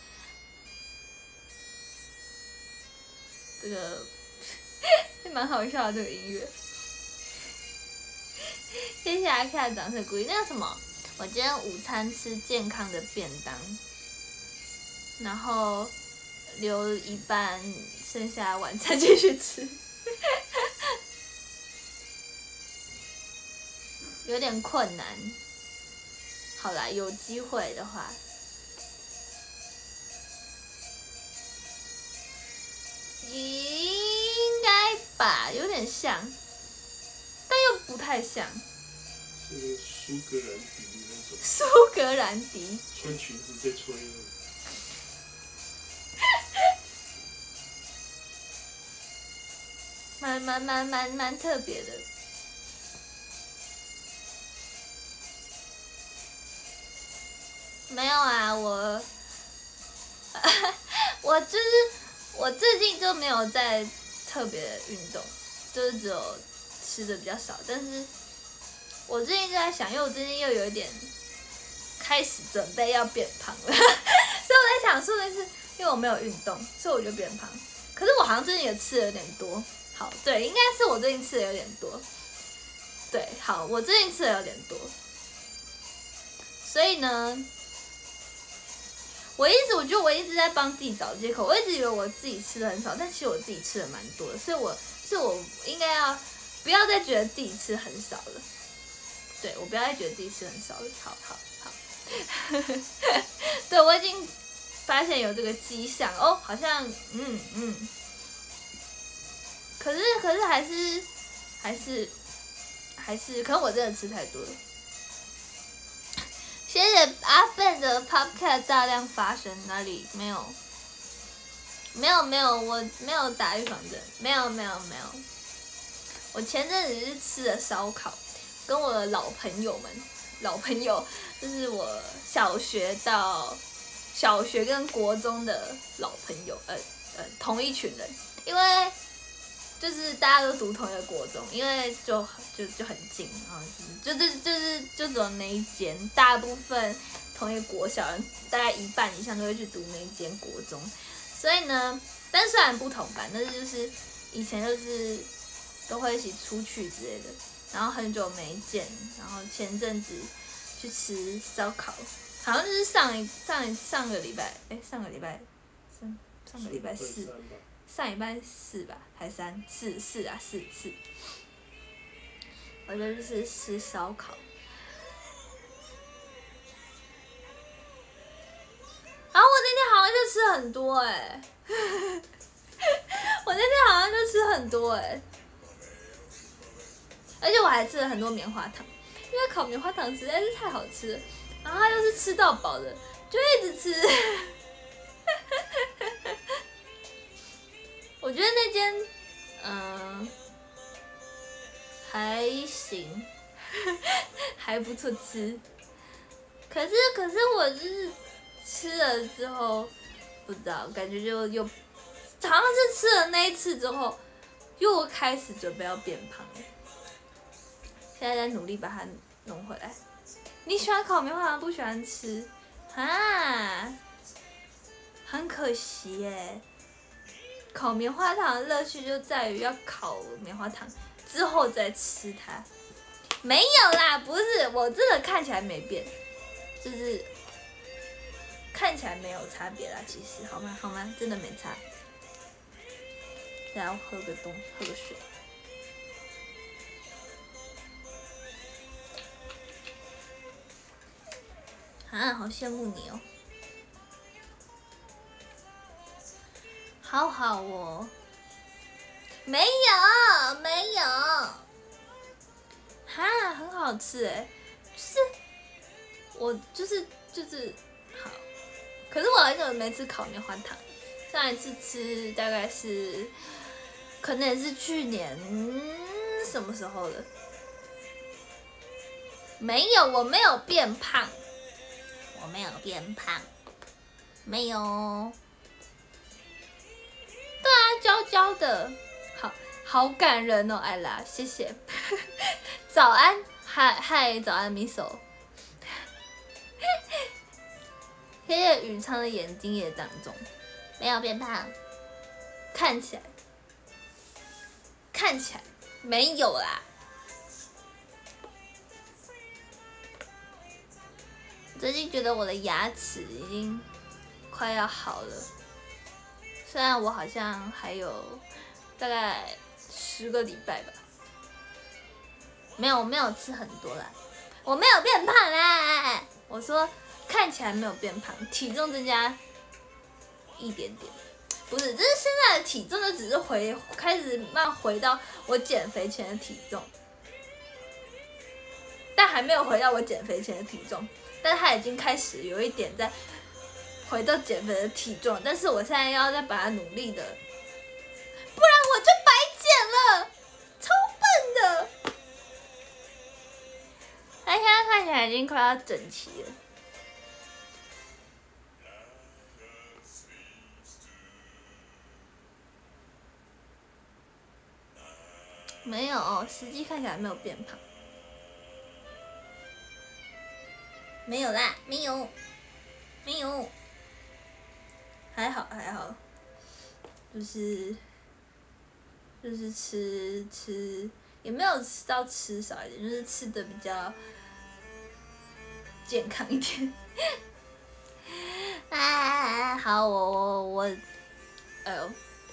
这个蛮好笑的这个音乐。谢谢阿 K 的掌声鼓励。那个什么，我今天午餐吃健康的便当，然后留一半，剩下晚餐继续吃。有点困难。好啦，有机会的话。应该吧，有点像，但又不太像。 是那个苏格兰迪那种。 苏格兰迪。 穿裙子在吹那种。 蛮蛮蛮蛮蛮特别的。没有啊，我，我就是我最近就没有在特别的运动，就是只有吃的比较少。但是我最近就在想，因为我最近又有一点开始准备要变胖了，所以我在想，是不是因为我没有运动，所以我就变胖？可是我好像最近也吃的有点多。好，对，应该是我最近吃的有点多。对，好，我最近吃的有点多，所以呢。我一直我觉得我一直在帮自己找借口，我一直以为我自己吃的很少，但其实我自己吃的蛮多的，所以我是我应该要不要再觉得自己吃很少了，对我不要再觉得自己吃很少了，好好好，对我已经发现有这个迹象哦，好像嗯嗯，可是可是还是还是还是，可能我真的吃太多了。谢谢阿笨的 Popcat 大量发生，哪里没有？没有没有，我没有打预防针，没有没有没有。我前阵子是吃了烧烤，跟我的老朋友们，老朋友就是我小学到小学跟国中的老朋友，呃呃同一群人，因为就是大家都读同一个国中，因为就就就很近，然后就是就是就只有那一间，大部分同一个国小人大概一半以上都会去读那一间国中，所以呢，但虽然不同班，但是就是以前就是都会一起出去之类的，然后很久没见，然后前阵子去吃烧烤，好像就是上一上一上个礼拜，哎，上个礼拜上上个礼拜四。上礼拜四吧，还三四四啊四四，我就是吃烧烤。然后我那天好像就吃很多哎、欸，我那天好像就吃很多哎、欸，而且我还吃了很多棉花糖，因为烤棉花糖实在是太好吃了，然后它又是吃到饱的，就一直吃。我觉得那间，嗯、呃，还行，还不错吃。可是，可是我就是吃了之后，不知道，感觉就又，好像是吃了那一次之后，又开始准备要变胖了。现在在努力把它弄回来。你喜欢烤棉花糖，不喜欢吃啊？很可惜耶。烤棉花糖的乐趣就在于要烤棉花糖之后再吃它，没有啦，不是，我这个看起来没变，就是看起来没有差别啦，其实好吗？好吗？真的没差。然后喝个东，喝个水。啊，好羡慕你哦。好好哦，没有没有，哈，很好吃哎，就是我就是就是好，可是我很久没吃烤棉花糖，上一次吃大概是，可能也是去年什么时候了？没有，我没有变胖，我没有变胖，没有。对啊，娇娇的，好好感人哦，艾拉，谢谢。早安，嗨嗨，早安 ，Miso。谢谢宇昌的眼睛也当中，没有变胖，看起来，看起来没有啦。最近觉得我的牙齿已经快要好了，虽然我好像还有大概十个礼拜吧。没有，我没有吃很多啦，我没有变胖啦。我说看起来没有变胖，体重增加一点点，不是，就是现在的体重就只是回开始慢回到我减肥前的体重，但还没有回到我减肥前的体重，但它已经开始有一点在回到减肥的体重，但是我现在要再把它努力的，不然我就白减了，超笨的。它现在看起来已经快要整齐了。没有，实际看起来没有变胖。没有啦，没有，没有，还好还好，就是就是吃吃，也没有吃到吃少一点，就是吃的比较健康一点。啊，好，我我我，哎呦，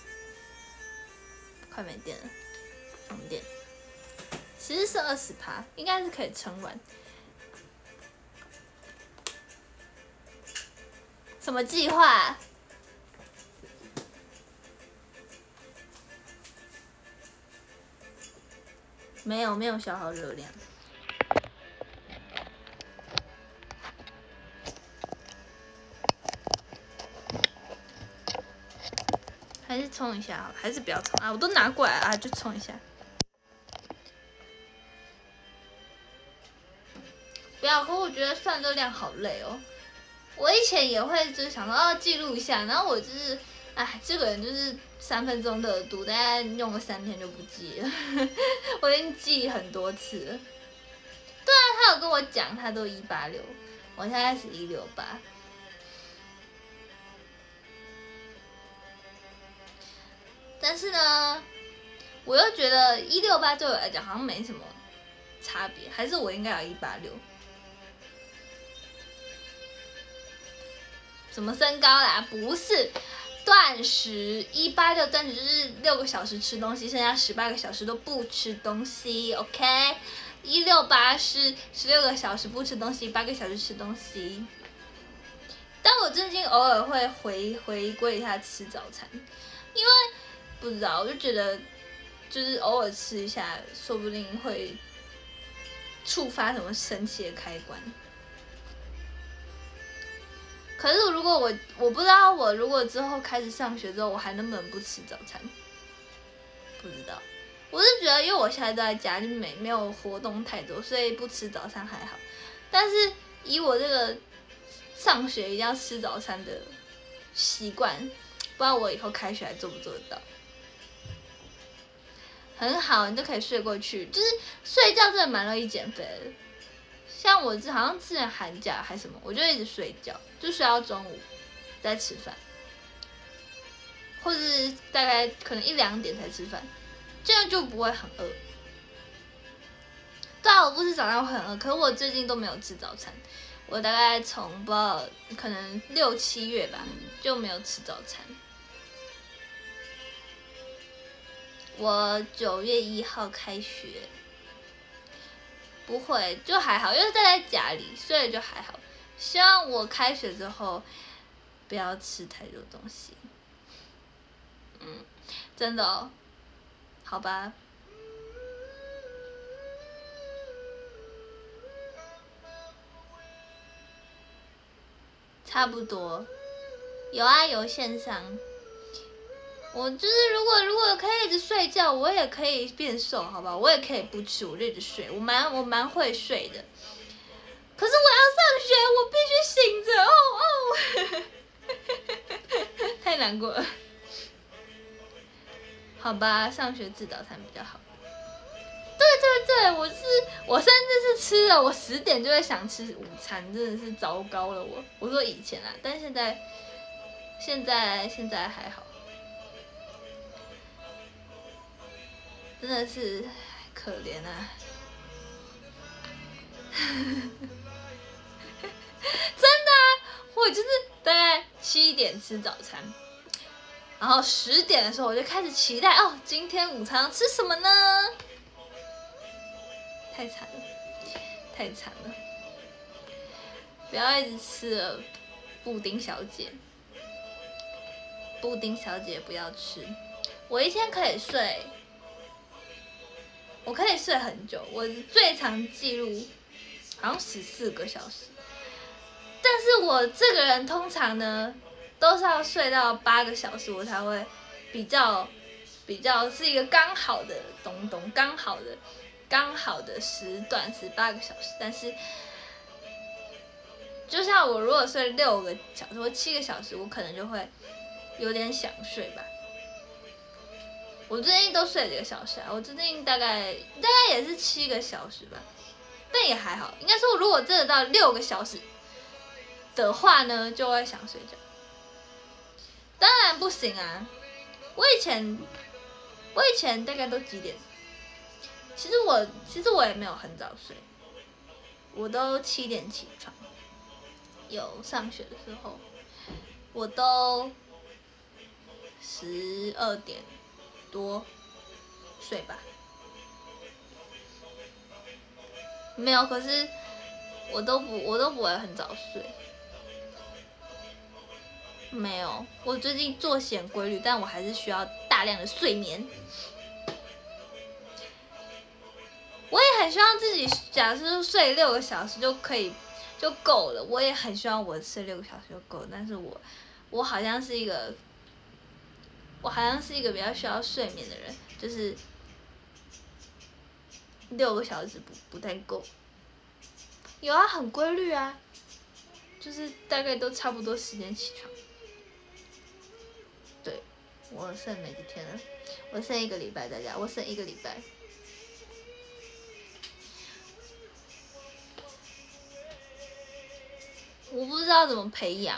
快没电了，充电。其实是二十趴，应该是可以撑完。什么计划？没有，没有消耗热量。还是冲一下好了，还是不要冲啊！我都拿过来啊，就冲一下。不要，可我觉得算热量好累哦。我以前也会就是想说要记录一下，然后我就是，哎，这个人就是三分钟热度，大概用了三天就不记了。我已经记很多次了。对啊，他有跟我讲，他都一八六，我现在是一六八。但是呢，我又觉得一六八对我来讲好像没什么差别，还是我应该有一八六。什么身高啦？不是，断食一八六断食就是六个小时吃东西，剩下十八个小时都不吃东西 ，OK？ 一六八是十六个小时不吃东西，八个小时吃东西。但我最近偶尔会回回归一下吃早餐，因为不知道，我就觉得就是偶尔吃一下，说不定会触发什么神奇的开关。可是如果我我不知道我如果之后开始上学之后，我还能不能不吃早餐？不知道，我是觉得因为我现在都在家，就没没有活动太多，所以不吃早餐还好。但是以我这个上学一定要吃早餐的习惯，不知道我以后开学还做不做得到。很好，你就可以睡过去，就是睡觉真的蛮容易减肥的。像我好像之前寒假还什么，我就一直睡觉，就睡到中午再吃饭，或是大概可能一两点才吃饭，这样就不会很饿。对啊，我不吃早餐会很饿，可是我最近都没有吃早餐，我大概从不知道可能六七月吧就没有吃早餐。我九月一号开学。不会，就还好，因为待在家里，所以就还好。希望我开学之后不要吃太多东西。嗯，真的哦，好吧。差不多，有啊，有线上。 我就是如果如果可以一直睡觉，我也可以变瘦，好吧？我也可以不吃，我就一直睡，我蛮我蛮会睡的。可是我要上学，我必须醒着，哦哦，太难过了。好吧，上学吃早餐比较好。对对对，我是我甚至是吃了，我十点就会想吃午餐，真的是糟糕了我。我说以前啊，但现在现在现在还好。真的是可怜啊！真的啊，我就是大概七点吃早餐，然后十点的时候我就开始期待哦，今天午餐要吃什么呢？太惨了，太惨了！不要一直吃了，布丁小姐，布丁小姐不要吃。我一天可以睡。我可以睡很久，我最长记录好像十四个小时，但是我这个人通常呢都是要睡到八个小时，我才会比较比较是一个刚好的东东，刚好的刚好的时段是八个小时，但是就像我如果睡六个小时或七个小时，我可能就会有点想睡吧。我最近都睡几个小时啊，我最近大概大概也是七个小时吧，但也还好。应该说，如果真的到六个小时的话呢，就会想睡觉。当然不行啊，我以前我以前大概都几点？其实我其实我也没有很早睡，我都七点起床。有上学的时候，我都十二点多睡吧，没有，可是我都不我都不会很早睡，没有，我最近作息很规律，但我还是需要大量的睡眠。我也很希望自己，假设睡六个小时就可以就够了，我也很希望我睡六个小时就够了，但是我我好像是一个。我好像是一个比较需要睡眠的人，就是六个小时不不太够。有啊，很规律啊，就是大概都差不多时间起床。对，我剩没几天了，我剩一个礼拜，大家，我剩一个礼拜。我不知道怎么培养。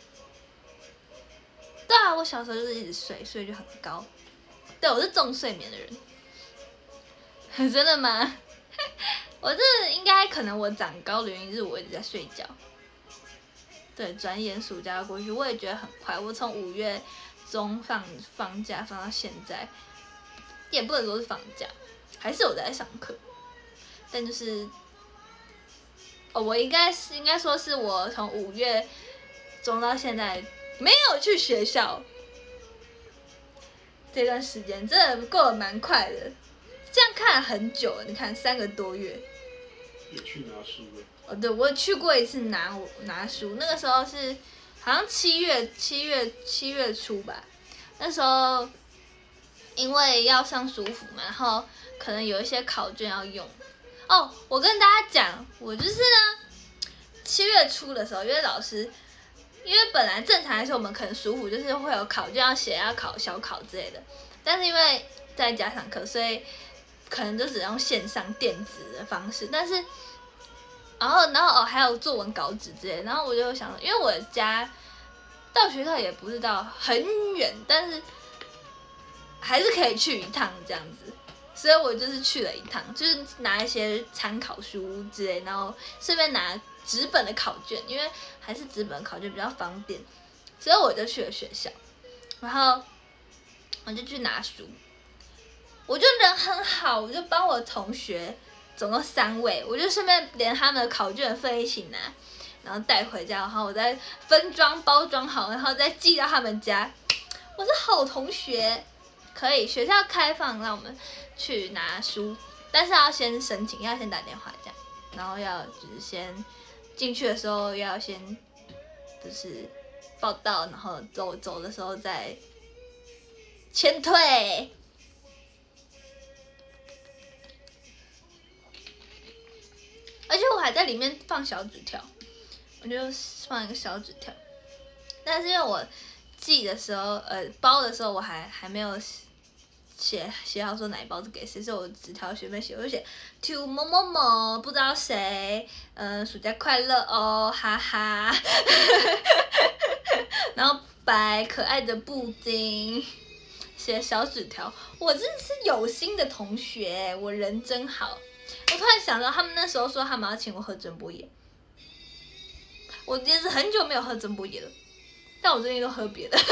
对啊，我小时候就是一直睡，睡就很高。对，我是重睡眠的人。真的吗？我这应该可能我长高的原因是我一直在睡觉。对，转眼暑假过去，我也觉得很快。我从五月中放放假放到现在，也不能说是放假，还是有在上课。但就是，哦，我应该是应该说是我从五月中到现在。没有去学校，这段时间真的过得蛮快的，这样看很久了，你看三个多月。 也去拿书了。 哦，对，我去过一次拿拿书，那个时候是好像七月七月七月初吧，那时候因为要上暑辅嘛，然后可能有一些考卷要用。哦，我跟大家讲，我就是呢，七月初的时候，因为老师。因为本来正常来说，我们可能暑辅就是会有考卷要写，要考小考之类的，但是因为在家上课，所以可能就只用线上电子的方式。但是，然后然后哦还有作文稿纸之类的，然后我就想，因为我家到学校也不是到很远，但是还是可以去一趟这样子，所以我就是去了一趟，就是拿一些参考书之类，然后顺便拿纸本的考卷，因为还是纸本考卷比较方便，所以我就去了学校，然后我就去拿书，我就人很好，我就帮我同学，总共三位，我就顺便连他们的考卷分一起拿，然后带回家，然后我再分装包装好，然后再寄到他们家。我是好同学，可以，学校开放让我们去拿书，但是要先申请，要先打电话这样，然后要就是先。进去的时候要先就是报到，然后走走的时候再前退。而且我还在里面放小纸条，我就放一个小纸条。但是因为我寄的时候，呃，包的时候我还还没有写写好说哪一包是给谁，所以我纸条随便写，我就写 to 某某某，不知道谁，呃，暑假快乐哦，哈哈。然后白可爱的布丁，写小纸条，我真的是有心的同学，我人真好。我突然想到，他们那时候说他们要请我喝珍波野，我也是很久没有喝珍波野了，但我最近都喝别的。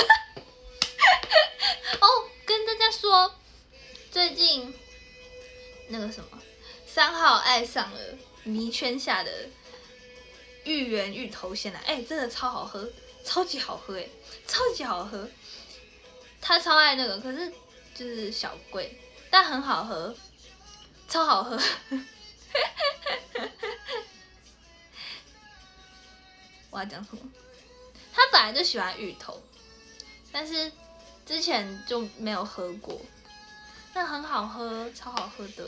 哦，跟大家说，最近那个什么，三号爱上了迷圈下的芋圆芋头鲜奶，哎、欸，真的超好喝，超级好喝哎、欸，超级好喝。他超爱那个，可是就是小贵，但很好喝，超好喝。我要讲什么？他本来就喜欢芋头，但是之前就没有喝过，但很好喝，超好喝的。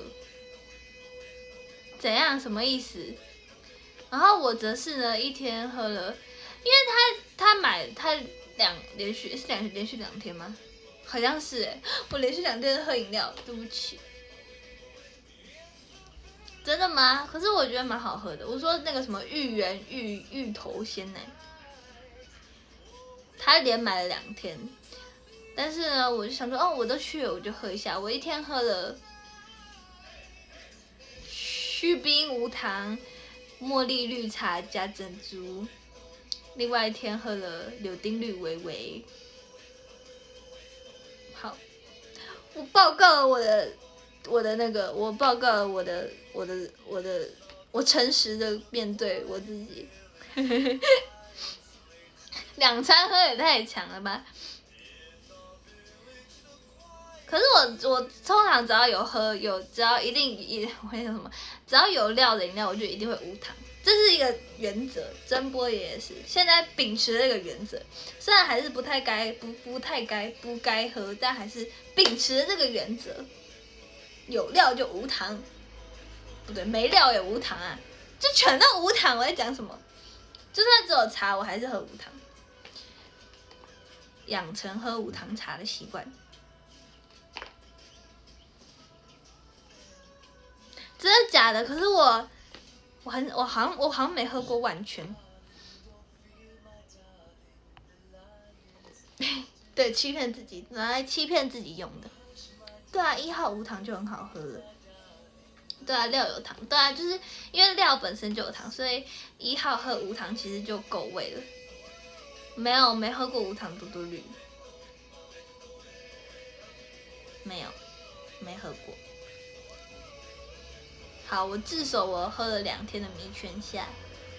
怎样？什么意思？然后我则是呢，一天喝了，因为他他买他两连续是两连续两天吗？好像是哎、欸，我连续两天喝饮料，对不起。真的吗？可是我觉得蛮好喝的。我说那个什么芋圆芋芋头鲜奶，他连买了两天，但是呢，我就想说，哦，我都去了，我就喝一下。我一天喝了去冰无糖茉莉绿茶加珍珠，另外一天喝了柳丁绿微微。好，我报告了我的。我的那个，我报告了我的我的我的，我诚实的面对我自己。两餐喝也太强了吧！可是我我通常只要有喝有只要一定一我会说什么，只要有料的饮料，我就一定会无糖，这是一个原则。珍波也是现在秉持这个原则，虽然还是不太该不不太该不该喝，但还是秉持这个原则。有料就无糖，不对，没料也无糖啊，就全都无糖。我在讲什么？就算只有茶，我还是喝无糖，养成喝无糖茶的习惯。真的假的？可是我，我很我好像我好像没喝过万全。对，欺骗自己，拿来欺骗自己用的。对啊，一号无糖就很好喝了。对啊，料有糖。对啊，就是因为料本身就有糖，所以一号喝无糖其实就够味了。没有，没喝过无糖嘟嘟绿。没有，没喝过。好，我自首，我喝了两天的迷圈下。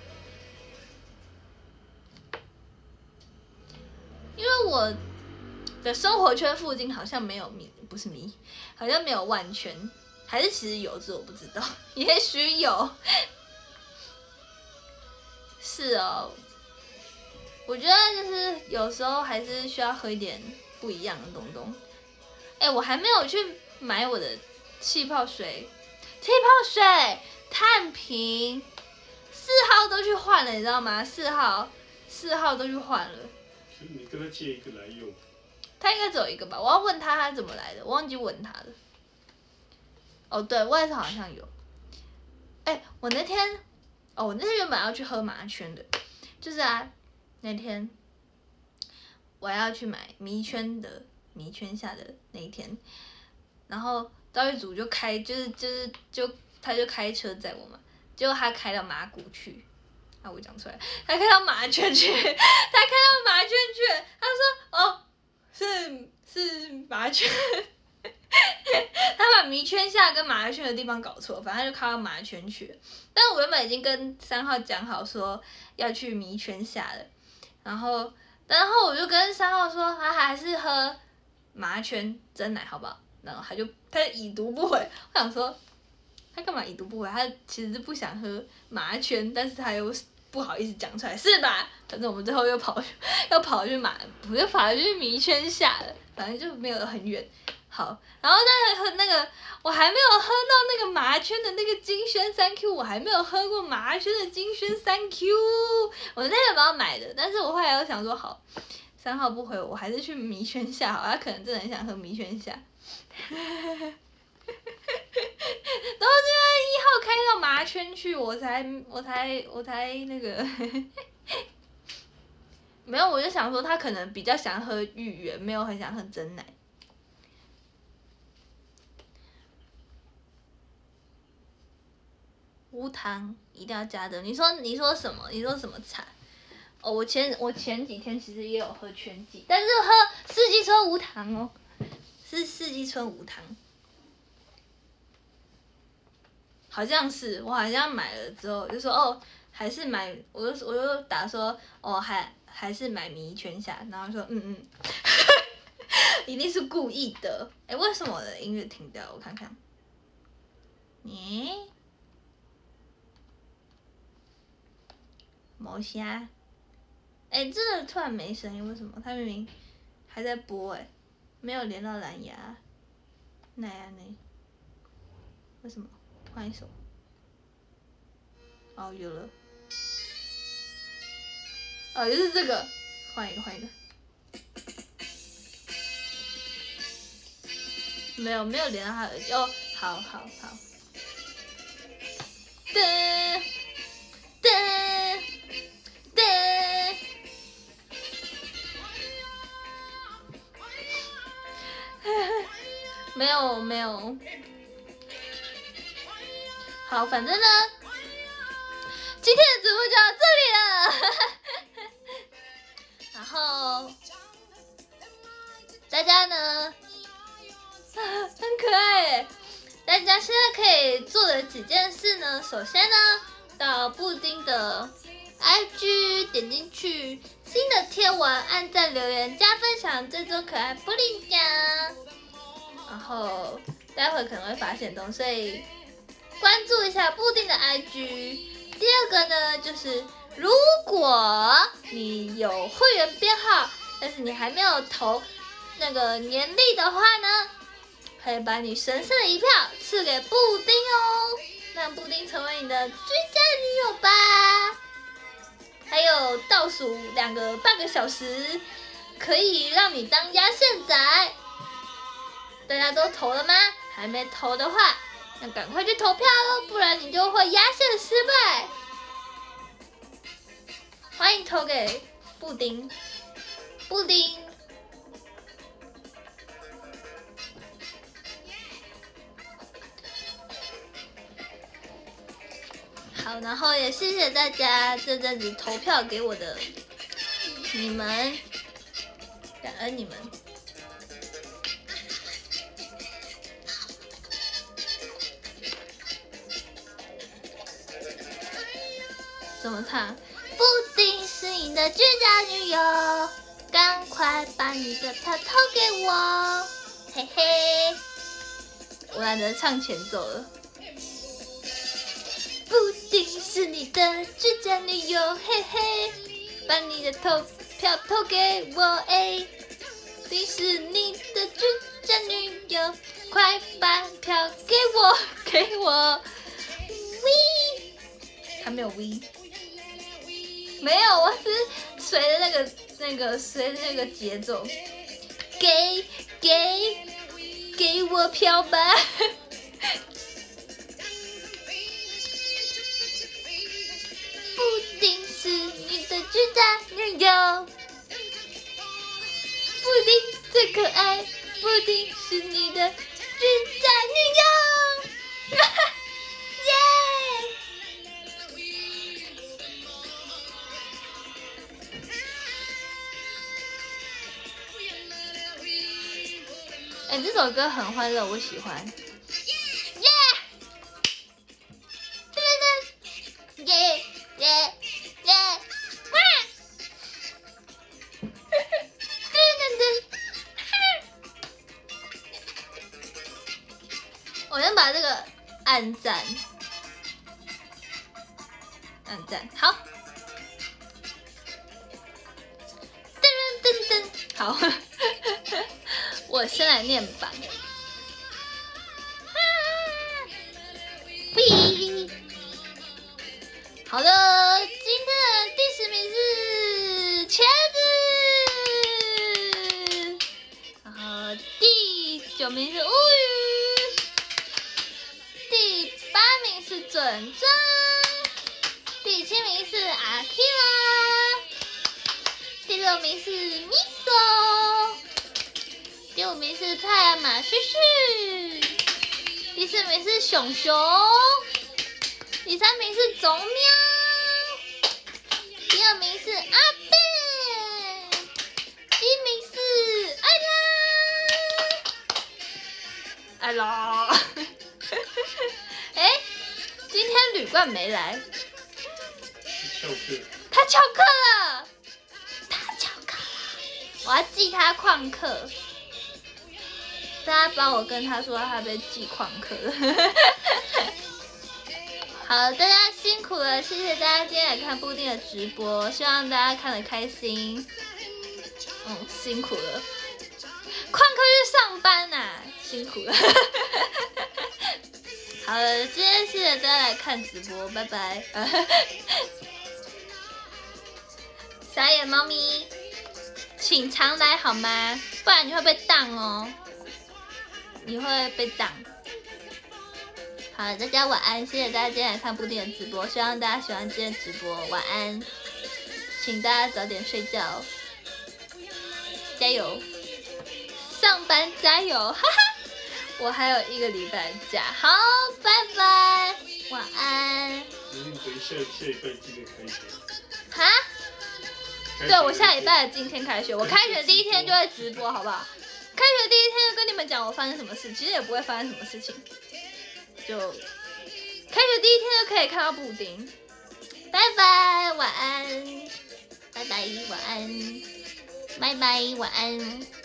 因为我的生活圈附近好像没有迷，不是迷，好像没有万圈，还是其实有，这我不知道，也许有。是哦，我觉得就是有时候还是需要喝一点不一样的东东。哎，我还没有去买我的气泡水，气泡水碳瓶，四号都去换了，你知道吗？四号，四号都去换了。 你跟他借一个来用。 他应该只有一个吧？我要问他他怎么来的，我忘记问他了。哦，对，外头好像有。哎、欸，我那天，哦，我那天原本要去喝麻圈的，就是啊，那天我要去买迷圈的迷圈下的那一天，然后道玉组就开，就是就是就他就开车载我嘛，结果他开到麻古去。啊，我讲出来，他开到麻圈去，他开到麻圈去，他说哦，是是麻圈，他把迷圈下跟麻圈的地方搞错，反正他就开到麻圈去了。但我原本已经跟三号讲好说要去迷圈下了，然后然后我就跟三号说，他还是喝麻圈真奶好不好？然后他就他就已读不回，我想说他干嘛已读不回？他其实是不想喝麻圈，但是他又不不好意思讲出来，是吧？反正我们最后又跑又跑去马，不是跑去迷圈下了，反正就没有很远。好，然后那个那个我还没有喝到那个麻圈的那个金萱三 Q， 我还没有喝过麻圈的金萱三 Q， 我那天把它买的，但是我后来又想说好，三号不回我，我还是去迷圈下好，他可能真的很想喝迷圈下。然后这边一号开到麻圈去，我才我才我才那个没有，我就想说他可能比较想喝芋圆，没有很想喝真奶。无糖一定要加的。你说你说什么？你说什么茶？哦，我前我前几天其实也有喝全季，但是喝四季春无糖哦，是四季春无糖。好像是，我好像买了之后就说哦，还是买，我就我就打说哦，还还是买迷圈下，然后说嗯嗯，一定是故意的。哎，为什么我的音乐停掉了？我看看。咦？毛虾？哎，这个突然没声音，为什么？它明明还在播哎，没有连到蓝牙。那样呢？为什么？换一首。哦，有了。哦，就是这个，换一个，换一个。没有，没有连到他耳机。哦，好好好。噔噔噔。没有没有。好，反正呢，今天的直播就到这里了。然后大家呢，很可爱耶。大家现在可以做的几件事呢，首先呢，到布丁的 I G 点进去，新的贴文按赞、留言、加分享，这周可爱布丁酱。然后待会可能会发现东西，所以关注一下布丁的 I G。第二个呢，就是如果你有会员编号，但是你还没有投那个年历的话呢，可以把你神圣的一票赐给布丁哦，让布丁成为你的最佳女友吧。还有倒数两个半个小时，可以让你当压线仔。大家都投了吗？还没投的话，那赶快去投票哦，不然你就会压线失败。欢迎投给布丁，布丁。好，然后也谢谢大家这阵子投票给我的你们，感恩你们。怎么唱？布丁是你的最佳女友，赶快把你的票投给我，嘿嘿。我懒得唱前奏了。布丁是你的最佳女友，嘿嘿，把你的投票投给我，哎。布丁是你的最佳女友，快把票给我，给我。喂，还没有 V。没有，我是随着那个那个随着那个节奏，给给给我票吧。布丁是你的最佳女友，布丁最可爱，布丁是你的最佳女友。耶！哎，这首歌很欢乐，我喜欢。耶！对对对，耶耶耶！哇！对对对，我先把这个按赞，按赞好。 好，我先来念榜。喂，好的，今天的第十名是茄子，然后第九名是乌鱼，第八名是准真，第七名是阿 Kira， 第六名是 Miso， 第五名是太阳马旭旭，第四名是熊熊，第三名是种喵，第二名是阿贝，第一名是艾拉，艾拉，哎，今天吕冠没来， 翘课， 他翘课了，他翘课了，我要记他旷课。大家帮我跟他说，他被记旷课了。好，大家辛苦了，谢谢大家今天来看布丁的直播，希望大家看得开心。嗯，辛苦了，旷课去上班呐、啊，辛苦了。好了，今天谢谢大家来看直播，拜拜。傻眼猫咪，请常来好吗？不然你会被当哦。你会被挡。好了，大家晚安，谢谢大家今天来看布丁的直播，希望大家喜欢今天的直播，晚安，请大家早点睡觉，加油，上班加油，哈哈，我还有一个礼拜假，好，拜拜，晚安。 那你等下下礼拜几点开学？ 哈？对，我下礼拜的今天开学，我开学第一天就会直播，好不好？开学第一天就跟你们讲我发生什么事，其实也不会发生什么事情，就开学第一天就可以看到布丁。拜拜，晚安，拜拜，晚安，拜拜，晚安。